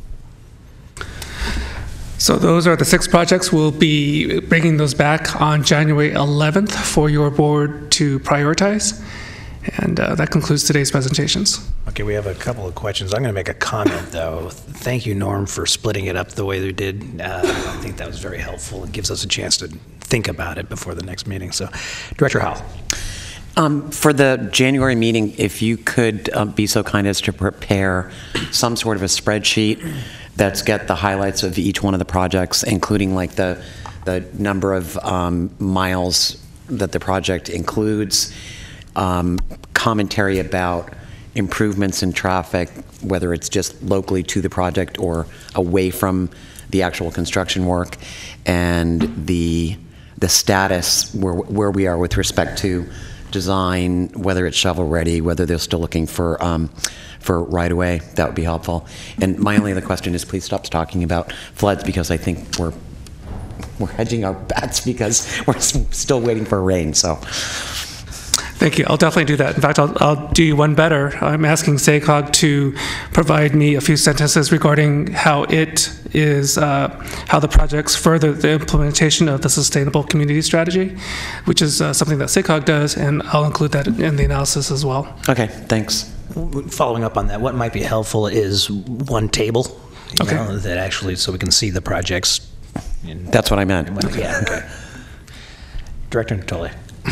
[SPEAKER 6] So those are the six projects. We'll be bringing those back on January eleventh for your board to prioritize. And uh, that concludes today's presentations.
[SPEAKER 1] Okay, we have a couple of questions. I'm going to make a comment, though. Thank you, Norm, for splitting it up the way they did. Uh, I think that was very helpful. It gives us a chance to think about it before the next meeting. So, Director Howell.
[SPEAKER 5] Um, for the January meeting, if you could uh, be so kind as to prepare some sort of a spreadsheet that's got the highlights of each one of the projects, including like the, the number of um, miles that the project includes, Um, commentary about improvements in traffic, whether it's just locally to the project or away from the actual construction work, and the the status where where we are with respect to design, whether it's shovel ready, whether they're still looking for um, for right of way. That would be helpful. And my only other question is, please stop talking about floods, because I think we're we're hedging our bets because we're still waiting for rain. So.
[SPEAKER 6] Thank you. I'll definitely do that. In fact, I'll, I'll do you one better. I'm asking S A C O G to provide me a few sentences regarding how it is, uh, how the projects further the implementation of the Sustainable Community Strategy, which is uh, something that S A C O G does, and I'll include that in the analysis as well.
[SPEAKER 5] Okay, thanks.
[SPEAKER 1] Following up on that, what might be helpful is one table, you
[SPEAKER 6] okay.
[SPEAKER 1] know, that actually, so we can see the projects. In,
[SPEAKER 5] That's what I meant.
[SPEAKER 1] Yeah, okay. Director Natoli.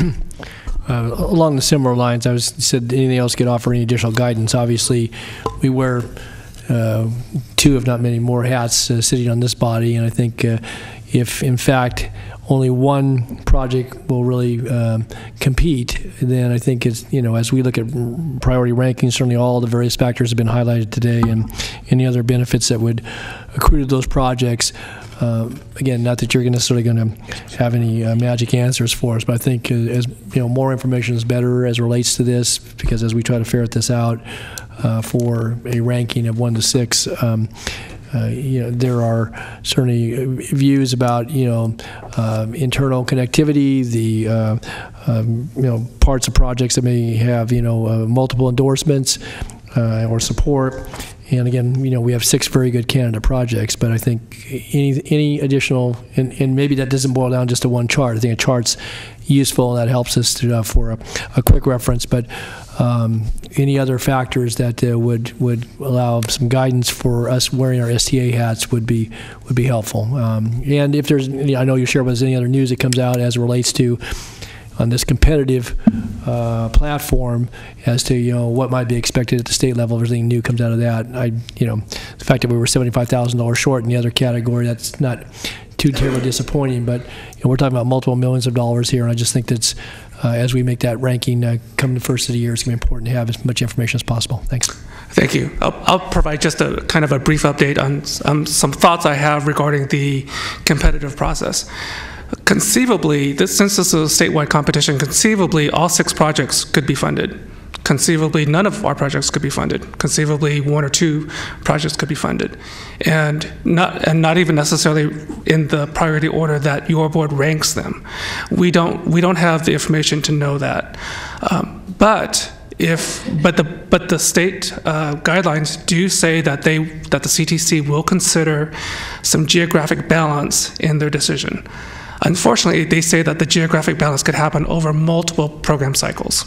[SPEAKER 12] Uh, along the similar lines, I was said anything else could offer any additional guidance. Obviously, we wear uh, two, if not many more hats uh, sitting on this body, and I think uh, if, in fact, only one project will really um, compete, then I think it's, you know, as we look at priority rankings, certainly all the various factors have been highlighted today, and any other benefits that would accrue to those projects. Uh, again, not that you're necessarily going to have any uh, magic answers for us, but I think uh, as you know, more information is better as it relates to this, because as we try to ferret this out uh, for a ranking of one to six, um, uh, you know, there are certainly views about you know uh, internal connectivity, the uh, um, you know parts of projects that may have you know uh, multiple endorsements uh, or support. And again, you know, we have six very good candidate projects, but I think any any additional, and, and maybe that doesn't boil down just to one chart. I think a chart's useful, and that helps us to, uh, for a, a quick reference. But um, any other factors that uh, would would allow some guidance for us wearing our S T A hats would be would be helpful. Um, and if there's, I know you share with us any other news that comes out as it relates to on this competitive uh, platform as to you know what might be expected at the state level. If anything new comes out of that, I you know the fact that we were seventy-five thousand dollars short in the other category, that's not too terribly disappointing. But you know, we're talking about multiple millions of dollars here, and I just think that's uh, as we make that ranking uh, come the first of the year, it's going to be important to have as much information as possible. Thanks.
[SPEAKER 6] Thank you. I'll, I'll provide just a kind of a brief update on um, some thoughts I have regarding the competitive process. Conceivably, this, since this is a statewide competition, conceivably all six projects could be funded. conceivably none of our projects could be funded. Conceivably one or two projects could be funded. And not, and not even necessarily in the priority order that your board ranks them. We don't, we don't have the information to know that. Um, but if, but the, but the state uh, guidelines do say that they, that the C T C will consider some geographic balance in their decision. Unfortunately, they say that the geographic balance could happen over multiple program cycles.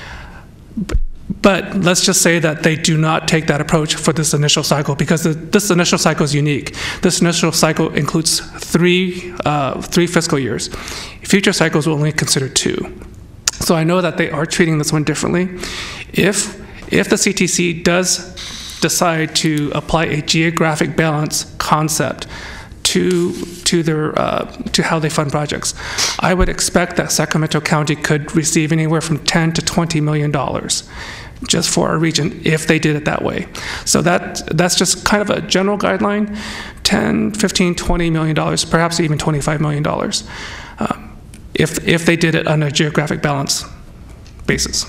[SPEAKER 6] But let's just say that they do not take that approach for this initial cycle, because the, this initial cycle is unique. This initial cycle includes three, uh, three fiscal years. Future cycles will only consider two. So I know that they are treating this one differently. If, if the C T C does decide to apply a geographic balance concept to, to, their, uh, to how they fund projects, I would expect that Sacramento County could receive anywhere from ten to twenty million dollars just for our region if they did it that way. So that, that's just kind of a general guideline, ten, fifteen, twenty million dollars, perhaps even twenty-five million dollars. Um, If, if they did it on a geographic balance basis.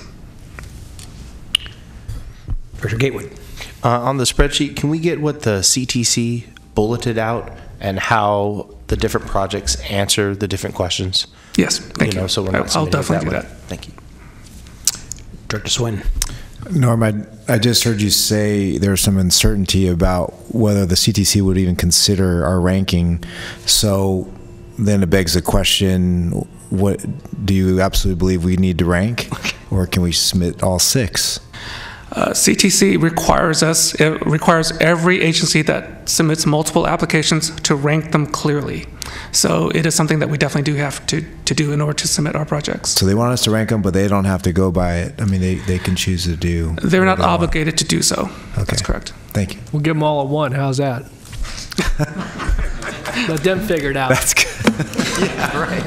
[SPEAKER 1] Director Gatewood.
[SPEAKER 14] Uh, on the spreadsheet, can we get what the C T C bulleted out and how the different projects answer the different questions?
[SPEAKER 6] Yes, thank you.
[SPEAKER 14] Know, so we're not
[SPEAKER 6] I'll definitely do
[SPEAKER 14] way.
[SPEAKER 6] that.
[SPEAKER 14] Thank you.
[SPEAKER 1] Director Swin.
[SPEAKER 11] Norm, I, I just heard you say there's some uncertainty about whether the C T C would even consider our ranking. So then it begs the question, what do you absolutely believe we need to rank, or can we submit all six?
[SPEAKER 6] Uh, C T C requires us, it requires every agency that submits multiple applications to rank them clearly. So it is something that we definitely do have to, to do in order to submit our projects.
[SPEAKER 11] So they want us to rank them, but they don't have to go by it. I mean, they, they can choose to do.
[SPEAKER 6] They're not obligated to do so.
[SPEAKER 11] Okay.
[SPEAKER 6] That's correct.
[SPEAKER 11] Thank you.
[SPEAKER 12] We'll give them all a one. How's that? Let them figure it out.
[SPEAKER 11] That's good.
[SPEAKER 14] Yeah, right.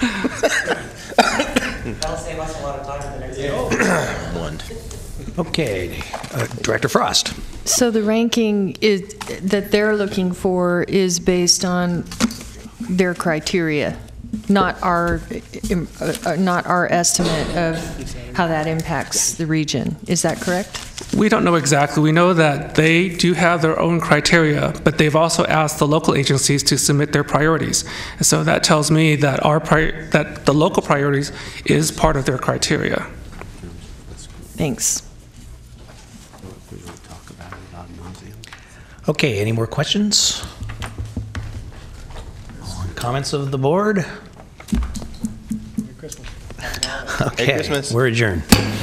[SPEAKER 5] That'll save us a lot of time in the next day.
[SPEAKER 1] One. Okay, uh, Director Frost.
[SPEAKER 10] So the ranking is, that they're looking for is based on their criteria, not our, uh, not our estimate of how that impacts the region. Is that correct?
[SPEAKER 6] We don't know exactly. We know that they do have their own criteria, but they've also asked the local agencies to submit their priorities. And so that tells me that our pri that the local priorities is part of their criteria.
[SPEAKER 10] Thanks.
[SPEAKER 1] Okay, any more questions? Comments of the board? Okay,
[SPEAKER 14] Christmas.
[SPEAKER 1] we're adjourned.